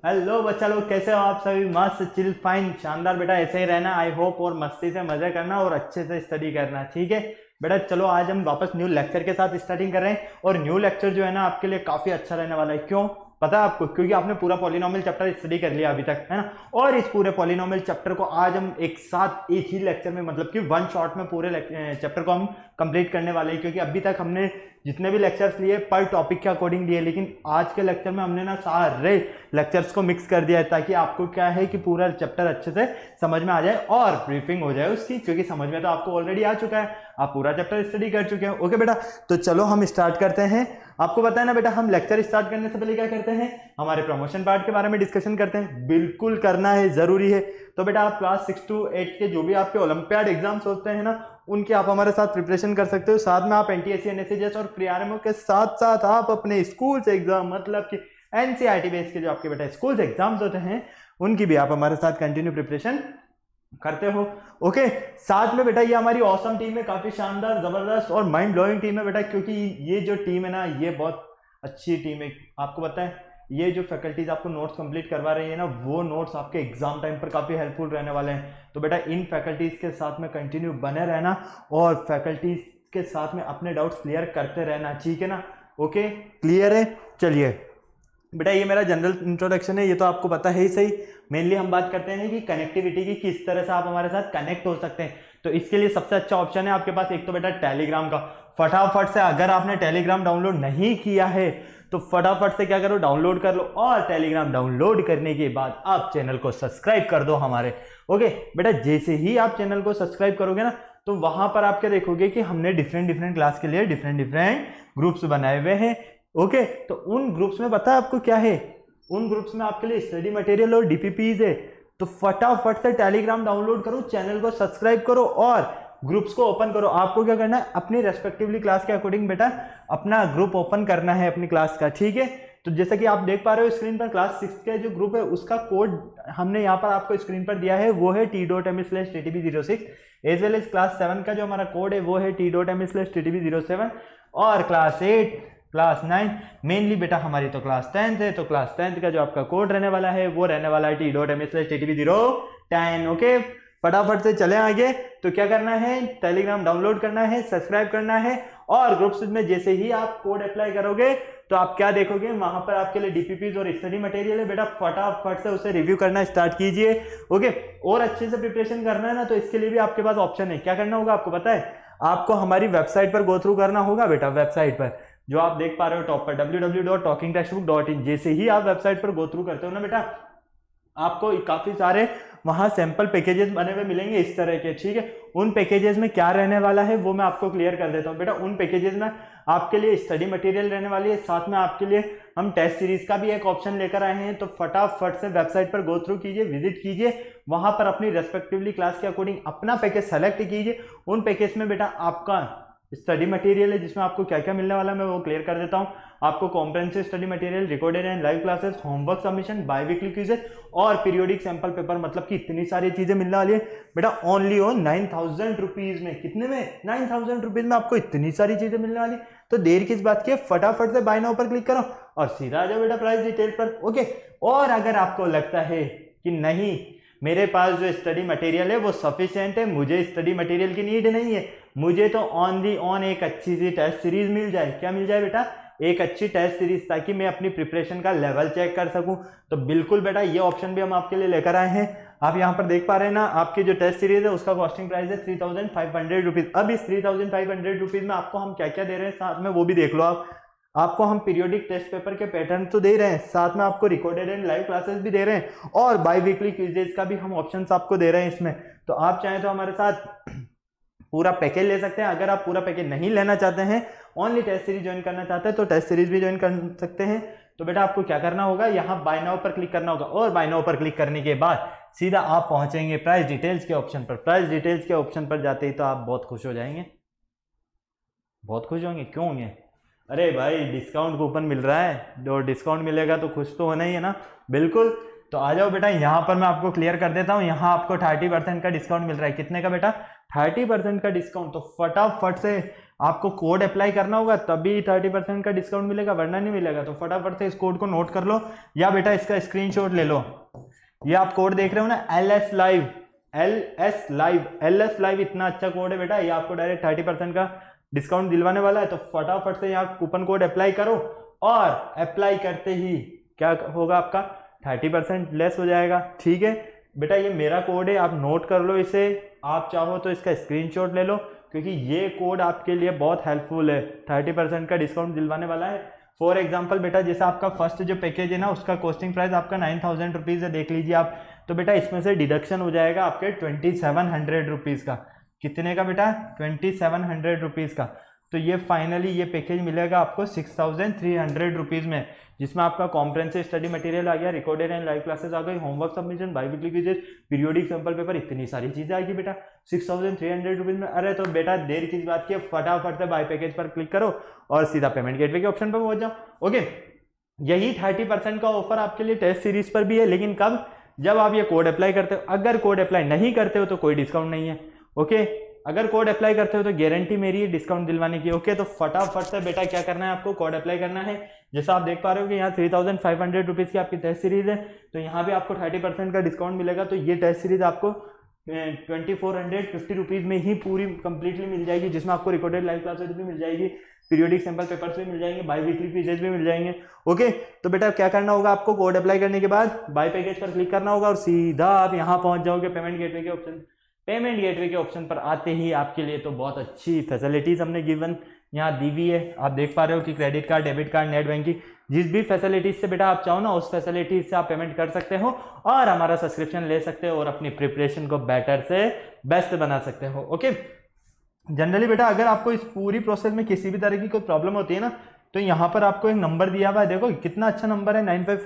Hello बच्चा लोग, कैसे हो आप सभी? मस्त चिल फाइन शानदार बेटा, ऐसे ही रहना आई होप, और मस्ती से मजे करना और अच्छे से स्टडी करना, ठीक है बेटा। चलो आज हम वापस न्यू लेक्चर के साथ स्टार्टिंग कर रहे हैं, और न्यू लेक्चर जो है ना आपके लिए काफी अच्छा रहने वाला है। क्यों पता है आपको? क्योंकि आपने पूरा पॉलिनोमियल चैप्टर स्टडी कर लिया अभी तक, है ना। और इस पूरे पॉलिनोमियल चैप्टर को आज हम एक साथ एक ही लेक्चर में, मतलब कि वन शॉट में पूरे चैप्टर को हम कंप्लीट करने वाले हैं। क्योंकि अभी तक हमने जितने भी लेक्चर्स लिए पर टॉपिक के अकॉर्डिंग लिए, लेकिन आज के लेक्चर में हमने ना सारे लेक्चर्स को मिक्स कर दिया है, ताकि आपको क्या है कि पूरा चैप्टर अच्छे से समझ में आ जाए और ब्रीफिंग हो जाए उसकी। क्योंकि समझ में तो आपको ऑलरेडी आ चुका है, आप पूरा चैप्टर स्टडी कर चुके हैं। ओके बेटा, तो चलो हम स्टार्ट करते हैं। आपको पता है ना बेटा, हम लेक्चर स्टार्ट करने से पहले क्या करते हैं? हमारे प्रमोशन पार्ट के बारे में डिस्कशन करते हैं। बिल्कुल करना है, जरूरी है। तो बेटा आप क्लास 6 to 8 के जो भी आपके ओलंपियाड एग्जाम्स होते हैं ना, उनकी आप हमारे साथ प्रिपरेशन कर सकते हो। साथ में आप एनटीएससी, एनएससीएस और प्री आरएमओ के साथ साथ आप अपने स्कूल से एग्जाम, मतलब कि एनसीईआरटी बेस के जो आपके बेटा स्कूल एग्जाम्स होते हैं, उनकी भी आप हमारे साथ कंटिन्यू प्रिपरेशन करते हो। ओके, साथ में बेटा ये हमारी ऑसम टीम है, काफी शानदार, जबरदस्त और माइंड ब्लोइंग टीम है बेटा। क्योंकि ये जो टीम है ना, ये बहुत अच्छी टीम है। आपको पता है, ये जो फैकल्टीज आपको नोट्स कंप्लीट करवा रही है ना, वो नोट्स आपके एग्जाम टाइम पर काफी हेल्पफुल रहने वाले हैं। तो बेटा इन फैकल्टीज के साथ में कंटिन्यू बने रहना, और फैकल्टीज के साथ में अपने डाउट्स क्लियर करते रहना, ठीक है ना। ओके, क्लियर है? चलिए बेटा, ये मेरा जनरल इंट्रोडक्शन है, ये तो आपको पता है ही सही। मेनली हम बात करते हैं कि कनेक्टिविटी की, किस तरह से आप हमारे साथ कनेक्ट हो सकते हैं। तो इसके लिए सबसे अच्छा ऑप्शन है आपके पास एक तो बेटा टेलीग्राम का। फटाफट से, अगर आपने टेलीग्राम डाउनलोड नहीं किया है तो फटाफट से क्या करो, डाउनलोड कर लो। और टेलीग्राम डाउनलोड करने के बाद आप चैनल को सब्सक्राइब कर दो हमारे। ओके बेटा, जैसे ही आप चैनल को सब्सक्राइब करोगे ना, तो वहां पर आप क्या देखोगे कि हमने डिफरेंट क्लास के लिए डिफरेंट ग्रुप्स बनाए हुए हैं। ओके, तो उन ग्रुप्स में पता है आपको क्या है? उन ग्रुप्स में आपके लिए स्टडी मटेरियल और डीपीपीज है। तो फटाफट से टेलीग्राम डाउनलोड करो, चैनल को सब्सक्राइब करो और ग्रुप्स को ओपन करो। आपको क्या करना है, अपनी रेस्पेक्टिवली क्लास के अकॉर्डिंग बेटा अपना ग्रुप ओपन करना है अपनी क्लास का, ठीक है। तो जैसा कि आप देख पा रहे हो स्क्रीन पर, क्लास 6 का जो ग्रुप है उसका कोड हमने यहाँ पर आपको स्क्रीन पर दिया है, वो है t.me/ttb06। As well as class 7 का जो हमारा कोड है वो है t.me/ttb07। और क्लास 8, क्लास 9, मेनली बेटा हमारी तो क्लास 10th है, तो क्लास 10th का जो आपका कोड रहने वाला है वो रहने वाला है t.me/ttb010। ओके, फटाफट से चले आगे। तो क्या करना है, टेलीग्राम डाउनलोड करना है, सब्सक्राइब करना है, और ग्रुप्स में जैसे ही आप कोड अप्लाई करोगे तो आप क्या देखोगे, वहां पर आपके लिए डीपीपीज और स्टडी मटेरियल है बेटा। फटाफट से उसे रिव्यू करना स्टार्ट कीजिए। ओके, और अच्छे से प्रिपरेशन करना है ना, तो इसके लिए भी आपके पास ऑप्शन है। क्या करना होगा आपको पता है? आपको हमारी वेबसाइट पर गो थ्रू करना होगा बेटा। वेबसाइट पर जो आप देख पा रहे हो टॉप पर www.talkingtextbook.in, जैसे ही आप वेबसाइट पर गो थ्रू करते हो ना बेटा, आपको काफी सारे वहां सैंपल पैकेजेस बने हुए मिलेंगे इस तरह के, ठीक है। उन पैकेजेस में क्या रहने वाला है वो मैं आपको क्लियर कर देता हूँ बेटा। उन पैकेजेस में आपके लिए स्टडी मटेरियल रहने वाली है, साथ में आपके लिए हम टेस्ट सीरीज का भी एक ऑप्शन लेकर आए हैं। तो फटाफट से वेबसाइट पर गो थ्रू कीजिए, विजिट कीजिए, वहां पर अपनी रेस्पेक्टिवली क्लास के अकॉर्डिंग अपना पैकेज सेलेक्ट कीजिए। उन पैकेज में बेटा आपका स्टडी मटेरियल है, जिसमें आपको क्या क्या मिलने वाला है मैं वो क्लियर कर देता हूं। आपको comprehensive study material, recorded and live classes, homework submission, biweekly quizzes और पीरियोडिक सैंपल पेपर, मतलब कि इतनी सारी चीजें मिलने वाली है बेटा ओनली ऑन 9000 रुपीज में। कितने में? 9000 रुपीज में आपको इतनी सारी चीजें मिलने वाली। तो देर किस बात की है, फटाफट से बाय नाउ पर क्लिक करो और सीधा आ जाओ बेटा प्राइस डिटेल पर। ओके, और अगर आपको लगता है कि नहीं मेरे पास जो स्टडी मटेरियल है वो सफिशिएंट है, मुझे स्टडी मटेरियल की नीड नहीं है, मुझे तो ऑन एक अच्छी सी टेस्ट सीरीज मिल जाए। क्या मिल जाए बेटा? एक अच्छी टेस्ट सीरीज, ताकि मैं अपनी प्रिपरेशन का लेवल चेक कर सकूं। तो बिल्कुल बेटा ये ऑप्शन भी हम आपके लिए लेकर आए हैं। आप यहां पर देख पा रहे हैं ना, आपकी जो टेस्ट सीरीज है उसका कॉस्टिंग प्राइस है 3500 रुपीज। अब इस 3500 रुपीज में आपको हम क्या क्या दे रहे हैं साथ में वो भी देख लो आप। आपको हम पीरियोडिक टेस्ट पेपर के पैटर्न तो दे रहे हैं, साथ में आपको रिकॉर्डेड एंड लाइव क्लासेस भी दे रहे हैं, और बाई वीकली क्विजेज का भी हम ऑप्शंस आपको दे रहे हैं इसमें। तो आप चाहें तो हमारे साथ पूरा पैकेज ले सकते हैं। अगर आप पूरा पैकेज नहीं लेना चाहते हैं, ओनली टेस्ट सीरीज ज्वाइन करना चाहते हैं, तो टेस्ट सीरीज भी ज्वाइन कर सकते हैं। तो बेटा आपको क्या करना होगा, यहाँ बाय नाउ पर क्लिक करना होगा, और बाय नाउ पर क्लिक करने के बाद सीधा आप पहुंचेंगे प्राइस डिटेल्स के ऑप्शन पर। प्राइस डिटेल्स के ऑप्शन पर जाते ही तो आप बहुत खुश हो जाएंगे। बहुत खुश होंगे, क्यों होंगे? अरे भाई डिस्काउंट कूपन मिल रहा है, और डिस्काउंट मिलेगा तो खुश तो होना ही है ना। बिल्कुल, तो आ जाओ बेटा, यहाँ पर मैं आपको क्लियर कर देता हूँ। यहाँ आपको 30% का डिस्काउंट मिल रहा है। कितने का बेटा? 30% का डिस्काउंट। तो फटाफट से आपको कोड अप्लाई करना होगा तभी 30% का डिस्काउंट मिलेगा, वरना नहीं मिलेगा। तो फटाफट से इस कोड को नोट कर लो या बेटा इसका स्क्रीनशॉट ले लो। ये आप कोड देख रहे हो ना, LS लाइव, LS लाइव इतना अच्छा कोड है बेटा, ये आपको डायरेक्ट 30% का डिस्काउंट दिलवाने वाला है। तो फटाफट से यहाँ कूपन कोड अप्लाई करो और अप्लाई करते ही क्या होगा, आपका 30% लेस हो जाएगा। ठीक है बेटा, ये मेरा कोड है, आप नोट कर लो इसे। आप चाहो तो इसका स्क्रीनशॉट ले लो, क्योंकि ये कोड आपके लिए बहुत हेल्पफुल है, 30% का डिस्काउंट दिलवाने वाला है। फॉर एग्जाम्पल बेटा, जैसे आपका फर्स्ट जो पैकेज है ना, उसका कॉस्टिंग प्राइस आपका 9000 रुपीज़ है, देख लीजिए आप। तो बेटा इसमें से डिडक्शन हो जाएगा आपके 2700 रुपीज़ का। कितने का बेटा? 2700 रुपीज़ का। तो ये फाइनली ये पैकेज मिलेगा आपको 6300 रुपीज़ में, जिसमें आपका कॉम्प्रेहेंसिव स्टडी मटेरियल आ गया, रिकॉर्डेड एंड लाइव क्लासेस आ गई, homework submission, biweekly quizzes, periodic sample paper, इतनी सारी चीजें आएगी बेटा 6300 रुपीज़ में। अरे तो बेटा देर किस बात की है, फटाफट से बाय पैकेज पर क्लिक करो और सीधा पेमेंट गेटवे के ऑप्शन पर पहुंच जाओ। ओके, यही 30% का ऑफर आपके लिए टेस्ट सीरीज पर भी है, लेकिन कब? जब आप ये कोड अप्लाई करते हो। अगर कोड अप्लाई नहीं करते हो तो कोई डिस्काउंट नहीं है। ओके, अगर कोड अप्लाई करते हो तो गारंटी मेरी है डिस्काउंट दिलवाने की। ओके, तो फटाफट से बेटा क्या करना है, आपको कोड अप्लाई करना है। जैसा आप देख पा रहे हो कि यहाँ 3500 रुपीज़ की आपकी टेस्ट सीरीज है, तो यहाँ भी आपको 30% का डिस्काउंट मिलेगा। तो ये टेस्ट सीरीज आपको 2450 रुपीज़ में ही पूरी कंप्लीटली मिल जाएगी, जिसमें आपको रिकॉर्डेड लाइव क्लासेस भी मिल जाएगी, पीरियोडिक सैंपल पेपर्स भी मिल जाएंगे, बाई वीकली क्विजेस भी मिल जाएंगे। ओके, तो बेटा क्या करना होगा, आपको कोड अप्लाई करने के बाद बाय पैकेज पर क्लिक करना होगा और सीधा आप यहाँ पहुंच जाओगे पेमेंट गेटवे के ऑप्शन। पेमेंट गेटवे के ऑप्शन पर आते ही आपके लिए तो बहुत अच्छी फैसिलिटीज हमने गिवन यहाँ दी हुई है। आप देख पा रहे हो कि credit card, debit card, net banking, जिस भी फैसिलिटीज से बेटा आप चाहो ना, उस फैसिलिटीज से आप पेमेंट कर सकते हो और हमारा सब्सक्रिप्शन ले सकते हो और अपनी प्रिपरेशन को बेटर से बेस्ट बना सकते हो। ओके, जनरली बेटा अगर आपको इस पूरी प्रोसेस में किसी भी तरह की कोई प्रॉब्लम होती है ना, तो यहाँ पर आपको एक नंबर दिया हुआ है, देखो कितना अच्छा नंबर है,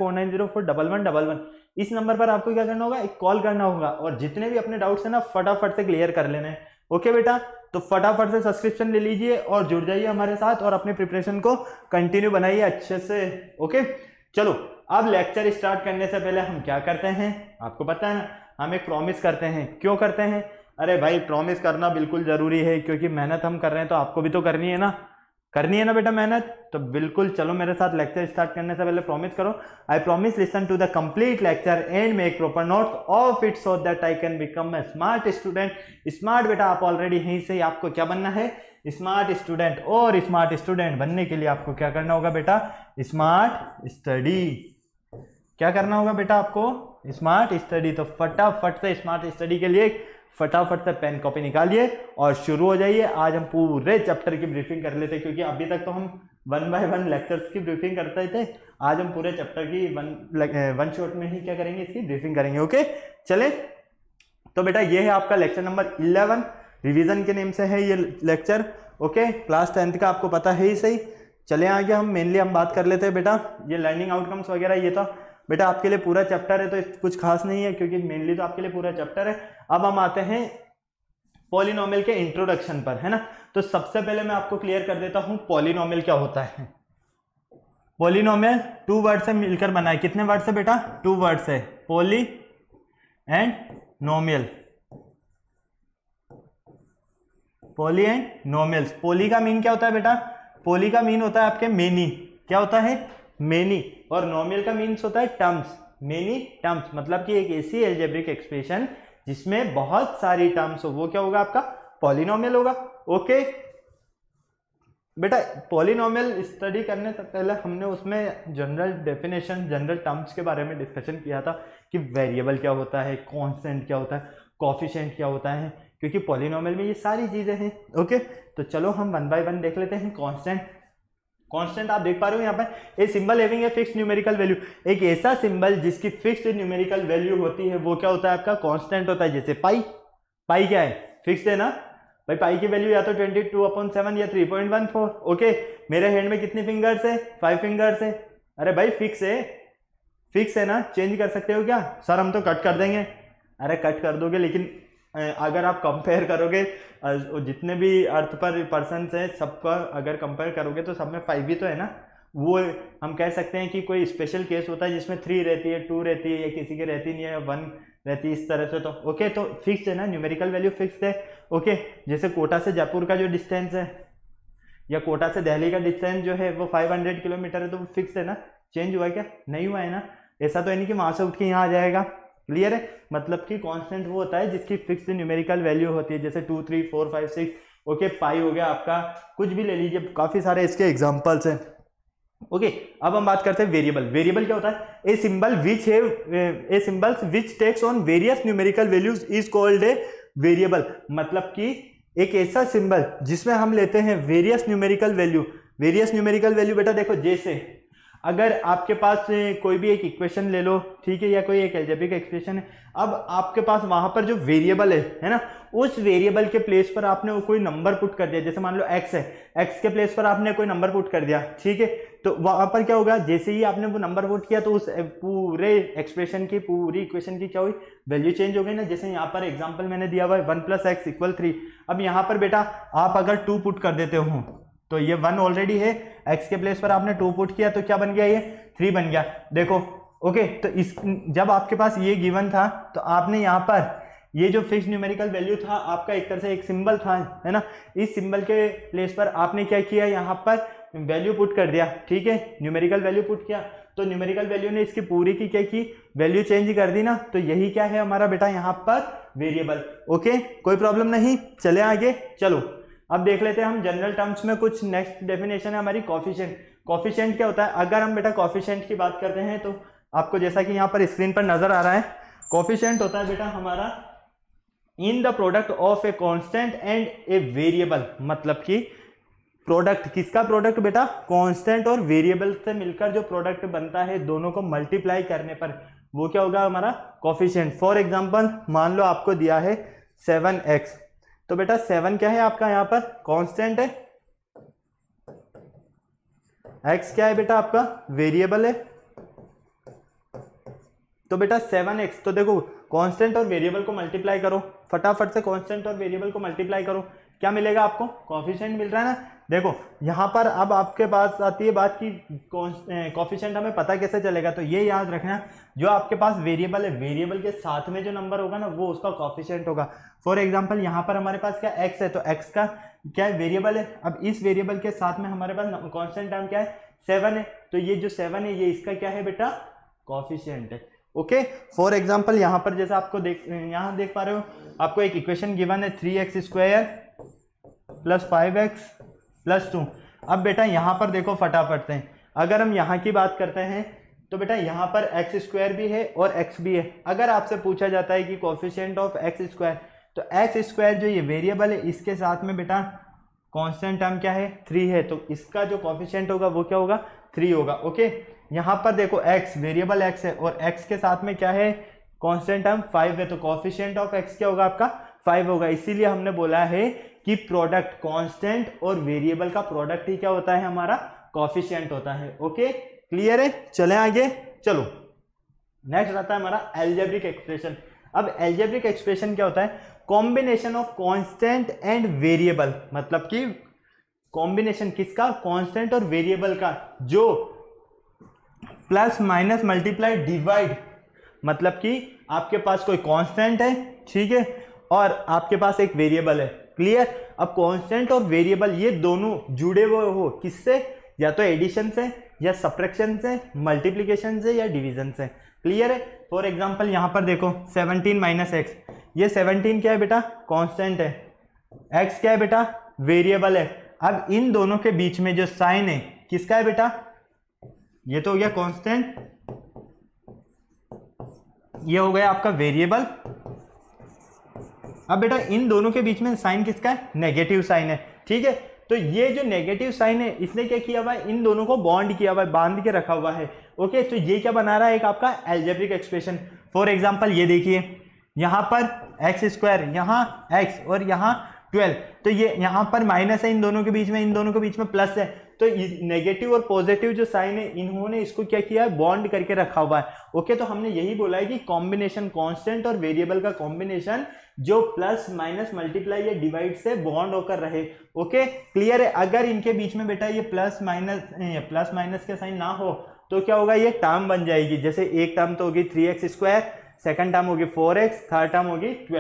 9549041111। इस नंबर पर आपको क्या करना होगा, एक कॉल करना होगा और जितने भी अपने डाउट्स है ना फटाफट से क्लियर कर लेना है। ओके बेटा, तो फटाफट से सब्सक्रिप्शन ले लीजिए और जुड़ जाइए हमारे साथ और अपनी प्रिपरेशन को कंटिन्यू बनाइए अच्छे से। ओके, चलो अब लेक्चर स्टार्ट करने से पहले हम क्या करते हैं, आपको पता है ना, हम एक प्रॉमिस करते हैं। क्यों करते हैं? अरे भाई प्रॉमिस करना बिल्कुल जरूरी है, क्योंकि मेहनत हम कर रहे हैं तो आपको भी तो करनी है ना, बेटा मेहनत। तो बिल्कुल चलो मेरे साथ लेक्चर स्टार्ट करने से पहले प्रॉमिस करो, I promise listen to the complete lecture and make proper notes of it so that I can become a smart student. Smart बेटा आप ऑलरेडी यहीं से, आपको क्या बनना है, स्मार्ट स्टूडेंट। और स्मार्ट स्टूडेंट बनने के लिए आपको क्या करना होगा बेटा, स्मार्ट स्टडी। क्या करना होगा बेटा आपको, स्मार्ट स्टडी। तो फटाफट से स्मार्ट स्टडी के लिए फटाफट से पेन कॉपी निकालिए और शुरू हो जाइए। आज हम पूरे चैप्टर की ब्रीफिंग कर लेते, क्योंकि अभी तक तो हम 1 बाय 1 लेक्चर्स की ब्रीफिंग करते थे। आज हम पूरे चैप्टर की वन शॉट में ही क्या करेंगे, इसकी ब्रीफिंग करेंगे। ओके चले, तो बेटा ये है आपका लेक्चर नंबर 11, रिवीजन के नेम से है ये लेक्चर। ओके, क्लास 10th का आपको पता है ही सही। चले आगे हम मेनली हम बात कर लेते हैं बेटा, ये लर्निंग आउटकम्स वगैरह ये तो बेटा आपके लिए पूरा चैप्टर है, तो कुछ खास नहीं है, क्योंकि मेनली तो आपके लिए पूरा चैप्टर है। अब हम आते हैं पॉलिनोमियल के इंट्रोडक्शन पर, है ना। तो सबसे पहले मैं आपको क्लियर कर देता हूं पॉलिनोमियल क्या होता है। पॉलिनोमियल 2 वर्ड से मिलकर बना है। कितने वर्ड से बेटा? 2 वर्ड से, poly and nomial. Poly and nomials. Poly का मीन क्या होता है बेटा? पॉली का मीन होता है आपके मेनी। क्या होता है? मेनी। और नोमियल का मीन्स होता है टर्म्स, मेनी टर्म्स, मतलब कि एक ऐसी अलजेब्रिक एक्सप्रेशन जिसमें बहुत सारी टर्म्स हो, वो क्या होगा आपका? पॉलिनोमियल होगा। ओके बेटा, पॉलिनोमियल स्टडी करने से पहले हमने उसमें जनरल डेफिनेशन, जनरल टर्म्स के बारे में डिस्कशन किया था कि वेरिएबल क्या होता है, कांस्टेंट क्या होता है, कोएफिशिएंट क्या होता है, क्योंकि पॉलिनोमियल में ये सारी चीजें हैं। ओके, तो चलो हम 1 बाय 1 देख लेते हैं। कांस्टेंट आप देख पा रहे हो यहाँ पर, a symbol having a fixed numerical value. एक ऐसा सिंबल जिसकी फिक्स्ड न्यूमेरिकल वैल्यू होती है वो क्या होता है आपका? कांस्टेंट होता है। जैसे पाई, पाई क्या है? फिक्स्ड है ना भाई, पाई की वैल्यू या तो 22/7 या 3.14। ओके, मेरे हैंड में कितनी फिंगर्स है? 5 फिंगर्स है। अरे भाई फिक्स है, फिक्स है ना, चेंज कर सकते हो क्या? सर हम तो कट कर देंगे। अरे कट कर दोगे, लेकिन अगर आप कंपेयर करोगे जितने भी अर्थ पर पर्सन है सबका अगर कंपेयर करोगे तो सब में 5 ही तो है ना। वो हम कह सकते हैं कि कोई स्पेशल केस होता है जिसमें 3 रहती है, 2 रहती है, या किसी की रहती नहीं है, 1 रहती है, इस तरह से। तो ओके, तो फिक्स है ना, न्यूमेरिकल वैल्यू फिक्स है। ओके, जैसे कोटा से जयपुर का जो डिस्टेंस है या कोटा से दिल्ली का डिस्टेंस जो है वो 500 किलोमीटर है, तो वो फिक्स है ना, चेंज हुआ है क्या, नहीं हुआ है ना। ऐसा तो है नहीं कि वहां से उठ के यहाँ आ जाएगा। क्लियर है, मतलब कि कांस्टेंट वो होता है जिसकी फिक्स्ड न्यूमेरिकल वैल्यू होती है, जैसे 2 3 4 5 6, ओके, पाई हो गया आपका, कुछ भी ले लीजिए, काफी सारे इसके एग्जांपल्स हैं। ओके, अब हम बात करते हैं वेरिएबल। वेरिएबल क्या होता है, a symbol which takes on various numerical values is called a variable. मतलब कि एक ऐसा सिंबल जिसमें हम लेते हैं various numerical value. Various numerical value बेटा देखो, जैसे अगर आपके पास कोई भी एक इक्वेशन ले लो, ठीक है, या कोई एक अलजेब्रिक एक्सप्रेशन है, अब आपके पास वहां पर जो वेरिएबल है ना, उस वेरिएबल के प्लेस पर आपने कोई नंबर पुट कर दिया, जैसे मान लो x है, x के प्लेस पर आपने कोई नंबर पुट कर दिया, ठीक है, तो वहां पर क्या होगा, जैसे ही आपने वो नंबर पुट किया तो उस पूरे एक्सप्रेशन की, पूरी इक्वेशन की क्या हुई, वैल्यू चेंज हो गई ना। जैसे यहाँ पर एग्जाम्पल मैंने दिया हुआ है 1 + x = 3। अब यहाँ पर बेटा आप अगर 2 पुट कर देते हो तो ये 1 ऑलरेडी है, x के प्लेस पर आपने 2 पुट किया तो क्या बन गया, ये 3 बन गया। देखो ओके, तो इस जब आपके पास ये गिवन था तो आपने यहाँ पर ये जो फिक्स न्यूमेरिकल वैल्यू था आपका, एक तरह से एक सिंबल था, है ना, इस सिंबल के प्लेस पर आपने क्या किया, यहाँ पर वैल्यू पुट कर दिया, ठीक है, न्यूमेरिकल वैल्यू पुट किया, तो न्यूमेरिकल वैल्यू ने इसकी पूरी की क्या की, वैल्यू चेंज कर दी ना, तो यही क्या है हमारा बेटा यहाँ पर वेरिएबल। ओके, कोई प्रॉब्लम नहीं, चले आगे। चलो अब देख लेते हैं हम जनरल टर्म्स में कुछ। नेक्स्ट डेफिनेशन है हमारी कॉफिशिएंट। कॉफिशिएंट क्या होता है, अगर हम बेटा कॉफिशिएंट की बात करते हैं तो आपको जैसा कि यहाँ पर स्क्रीन पर नजर आ रहा है, कॉफिशिएंट होता है बेटा हमारा in the product of a constant and a variable. मतलब कि प्रोडक्ट, किसका प्रोडक्ट बेटा, कांस्टेंट और वेरिएबल से मिलकर जो प्रोडक्ट बनता है, दोनों को मल्टीप्लाई करने पर वो क्या होगा, हमारा कॉफिशिएंट। फॉर एग्जांपल मान लो आपको दिया है 7x, तो बेटा 7 क्या है आपका, यहाँ पर कांस्टेंट है, x क्या है बेटा आपका, वेरिएबल है, तो बेटा 7x, तो देखो कांस्टेंट और वेरिएबल को मल्टीप्लाई करो, फटाफट से कांस्टेंट और वेरिएबल को मल्टीप्लाई करो, क्या मिलेगा आपको, कॉफिशिएंट मिल रहा है ना। देखो यहाँ पर अब आपके पास आती है बात की कॉफिशिएंट हमें पता कैसे चलेगा, तो ये याद रखना, जो आपके पास वेरिएबल है, वेरिएबल के साथ में जो नंबर होगा ना वो उसका कॉफिशिएंट होगा। फॉर एग्जांपल यहाँ पर हमारे पास क्या x है, तो x का क्या है, वेरिएबल है। अब इस वेरिएबल के साथ में हमारे पास कांस्टेंट टर्म क्या है, 7 है, तो ये जो 7 है ये इसका क्या है बेटा, कॉफिशिएंट है। ओके, फॉर एग्जांपल यहाँ पर जैसे आपको यहाँ देख पा रहे हो, आपको एक इक्वेशन गिवन है 3x² + 5x + 2। अब बेटा यहाँ पर देखो फटाफट से, अगर हम यहाँ की बात करते हैं तो बेटा यहाँ पर x² भी है और x भी है। अगर आपसे पूछा जाता है कि कोफिशिएंट ऑफ x², तो x² जो ये वेरिएबल है इसके साथ में बेटा कांस्टेंट टर्म क्या है, 3 है, तो इसका जो कोफिशिएंट होगा वो क्या होगा, 3 होगा। ओके, यहाँ पर देखो x, वेरिएबल x है और x के साथ में क्या है, कांस्टेंट टर्म 5 है, तो कोफिशिएंट ऑफ x क्या होगा आपका, 5 होगा। इसीलिए हमने बोला है कि प्रोडक्ट, कांस्टेंट और वेरिएबल का प्रोडक्ट ही क्या होता है, हमारा कोफिशिएंट होता है। ओके, क्लियर है, चले आगे। चलो नेक्स्ट आता है हमारा एल्जेब्रिक एक्सप्रेशन। अब एल्जेब्रिक एक्सप्रेशन क्या होता है, combination of constant and variable. मतलब कि कॉम्बिनेशन किसका, कांस्टेंट और वेरिएबल का, जो प्लस माइनस मल्टीप्लाई डिवाइड, मतलब कि आपके पास कोई कांस्टेंट है, ठीक है, और आपके पास एक वेरिएबल है। क्लियर, अब कांस्टेंट और वेरिएबल ये दोनों जुड़े हुए हो किससे, या तो एडिशन से, या सब्ट्रैक्शन से, मल्टीप्लिकेशन से, या डिवीजन से। क्लियर है, फॉर एग्जांपल यहाँ पर देखो 17 - x, ये 17 क्या है बेटा, कांस्टेंट है, x क्या है बेटा, वेरिएबल है। अब इन दोनों के बीच में जो साइन है किसका है बेटा, ये तो हो गया कांस्टेंट, ये हो गया आपका वेरिएबल। अब बेटा इन दोनों के बीच में साइन किसका है, नेगेटिव साइन है, ठीक है। तो ये जो नेगेटिव साइन है इसने क्या किया हुआ है, इन दोनों को बॉन्ड किया हुआ है, बांध के रखा हुआ है। ओके, तो ये क्या बना रहा है, एक आपका एल्जेब्रिक एक्सप्रेशन। फॉर एग्जांपल ये देखिए, यहाँ पर x², यहाँ x और यहाँ 12, तो ये यहाँ पर माइनस है इन दोनों के बीच में, इन दोनों के बीच में प्लस है, तो नेगेटिव और पॉजिटिव जो साइन है इन्होंने इसको क्या किया है, बॉन्ड करके रखा हुआ है। ओके, तो हमने यही बोला है कि कॉम्बिनेशन, कांस्टेंट और वेरिएबल का कॉम्बिनेशन जो प्लस माइनस मल्टीप्लाई या डिवाइड से बॉन्ड होकर रहे। ओके, क्लियर है। अगर इनके बीच में बेटा ये प्लस माइनस के साइन ना हो तो क्या होगा, ये टर्म बन जाएगी। जैसे एक टर्म तो होगी 3x², सेकंड टर्म होगी 4x, थर्ड टर्म होगी 12।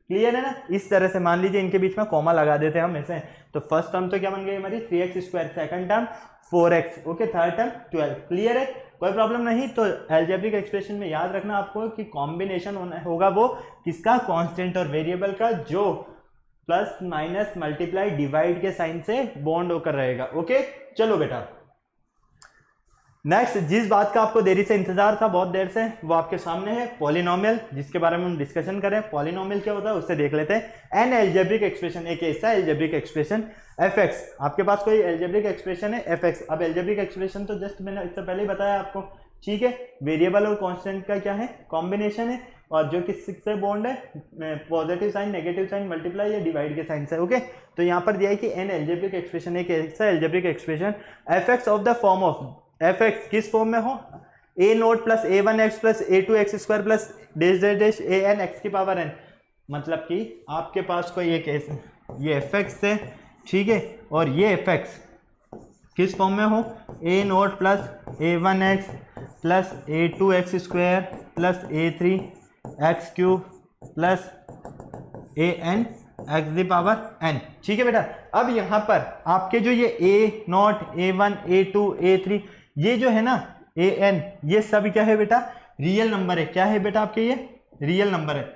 क्लियर है ना। इस तरह से मान लीजिए इनके बीच में कॉमा लगा देते हैं हम ऐसे, तो फर्स्ट टर्म तो क्या बन गई हमारी 3x², second term 4x, okay, third term 12। Clear है, कोई प्रॉब्लम नहीं। तो अलजेब्रिक एक्सप्रेशन में याद रखना आपको कि कॉम्बिनेशन होगा वो किसका, कांस्टेंट और वेरिएबल का, जो प्लस माइनस मल्टीप्लाई डिवाइड के साइन से बॉन्ड होकर रहेगा। ओके चलो बेटा, नेक्स्ट जिस बात का आपको देरी से इंतजार था, बहुत देर से, वो आपके सामने है पॉलिनोमियल, जिसके बारे में हम डिस्कशन करें। पॉलिनोमियल क्या होता है उससे देख लेते हैं। एन एल्जेब्रिक एक्सप्रेशन, एक ऐसा एल्जेब्रिक एक्सप्रेशन fx, आपके पास कोई एल्जेब्रिक एक्सप्रेशन है fx। अब एल्जेब्रिक एक्सप्रेशन तो जस्ट मैंने इससे पहले ही बताया आपको, ठीक है। वेरिएबल और कांस्टेंट का क्या है, कॉम्बिनेशन है, और जो किससे बॉन्ड है, positive sign, negative sign, multiply या डिवाइड के साइन से। ओके, तो यहाँ पर दिया है कि एन एल्जेब्रिक एक्सप्रेशन एक ऐसा algebraic expression fx of the form of fx किस फॉर्म में हो, a0 plus a1x plus a2x² plus dash dash dash an x की पावर n। मतलब कि आपके पास कोई एक ऐसा, ये fx है, ठीक है, और ये fx किस फॉर्म में हो, a0 plus a1x plus a2x² plus a3x³ plus an x the power n, ठीक है बेटा। अब यहाँ पर आपके जो ये a0, a1, a2, a3, ये जो है ना an, ये सब क्या है बेटा, रियल नंबर है। क्या है बेटा आपके, ये रियल नंबर है।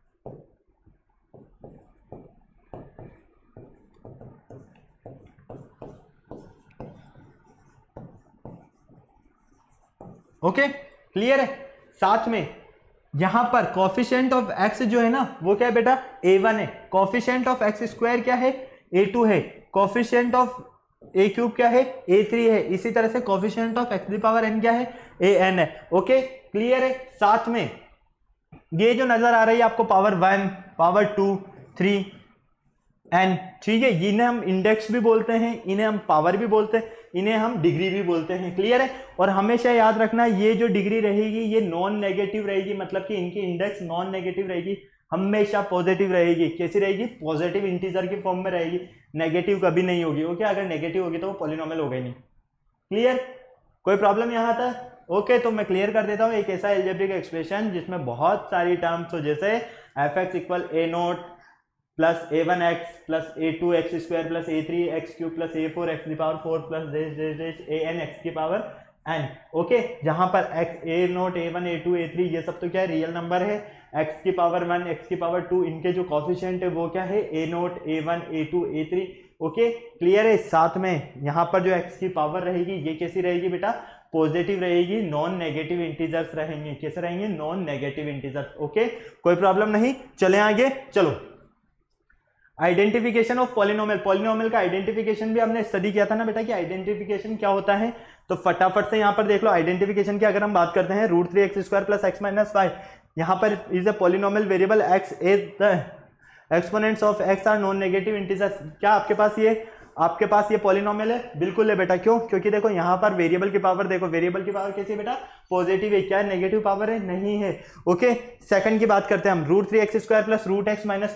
ओके क्लियर है। साथ में यहां पर कोफिशिएंट ऑफ x जो है ना वो क्या है बेटा, a1 है। कोफिशिएंट ऑफ x² क्या है, a2 है। कोफिशिएंट ऑफ a³ क्या है, a3 है। इसी तरह से coefficient of x the power n क्या है, an है। ओके क्लियर है। साथ में ये जो नजर आ रही है आपको पावर 1, पावर 2, 3 n, ठीक है, इन्हें हम इंडेक्स भी बोलते हैं, इन्हें हम पावर भी बोलते हैं, इन्हें हम डिग्री भी बोलते हैं। क्लियर है। और हमेशा याद रखना ये जो डिग्री रहेगी ये नॉन नेगेटिव रहेगी, मतलब कि इनकी इंडेक्स नॉन नेगेटिव रहेगी, हमेशा पॉजिटिव रहेगी। कैसी रहेगी, पॉजिटिव इंटीजर की फॉर्म में रहेगी, नेगेटिव कभी नहीं होगी। ओके, अगर नेगेटिव होगी तो वो पॉलिनोमियल होगा ही नहीं। क्लियर, कोई प्रॉब्लम यहाँ तक। ओके, तो मैं क्लियर कर देता हूँ। एक ऐसा अलजेब्रिक एक्सप्रेशन जिसमें बहुत सारी टर्म्स हो, जैसे fx equal a0 plus a1x plus a2x² plus a3x³ plus a4x की पावर 4 प्लस an x की पावर n। ओके, जहां पर x, a0, a1, a2, a3 ये सब तो क्या है, रियल नंबर है। x की पावर 1, x की पावर 2, इनके जो कोफिशिएंट है वो क्या है, a0, a1, a2, a3। Okay clear है। साथ में यहाँ पर जो x की पावर रहेगी ये कैसी रहेगी बेटा, पॉजिटिव रहेगी, नॉन नेगेटिव इंटीजर्स रहेंगे। कैसे रहेंगे, नॉन नेगेटिव इंटीजर्स। ओके, कोई प्रॉब्लम नहीं। चले आगे, चलो आइडेंटिफिकेशन ऑफ पॉलिनोमियल। पॉलिनोमियल का आइडेंटिफिकेशन भी हमने स्टडी किया था ना बेटा कि आइडेंटिफिकेशन क्या होता है, तो फटाफट से यहाँ पर देख लो। आइडेंटिफिकेशन की अगर हम बात करते हैं, √3x² प्लस x माइनस 5, यहाँ पर is a polynomial variable x, the exponents of x are non negative integers. क्या आपके पास ये पॉलिनोमियल है? बिल्कुल है बेटा। क्यों? क्योंकि देखो यहाँ पर वेरिएबल की पावर, देखो वेरिएबल की पावर कैसी है बेटा, पॉजिटिव है। क्या नेगेटिव पावर है? नहीं है। ओके, सेकंड की बात करते हैं हम, √3x² plus √x minus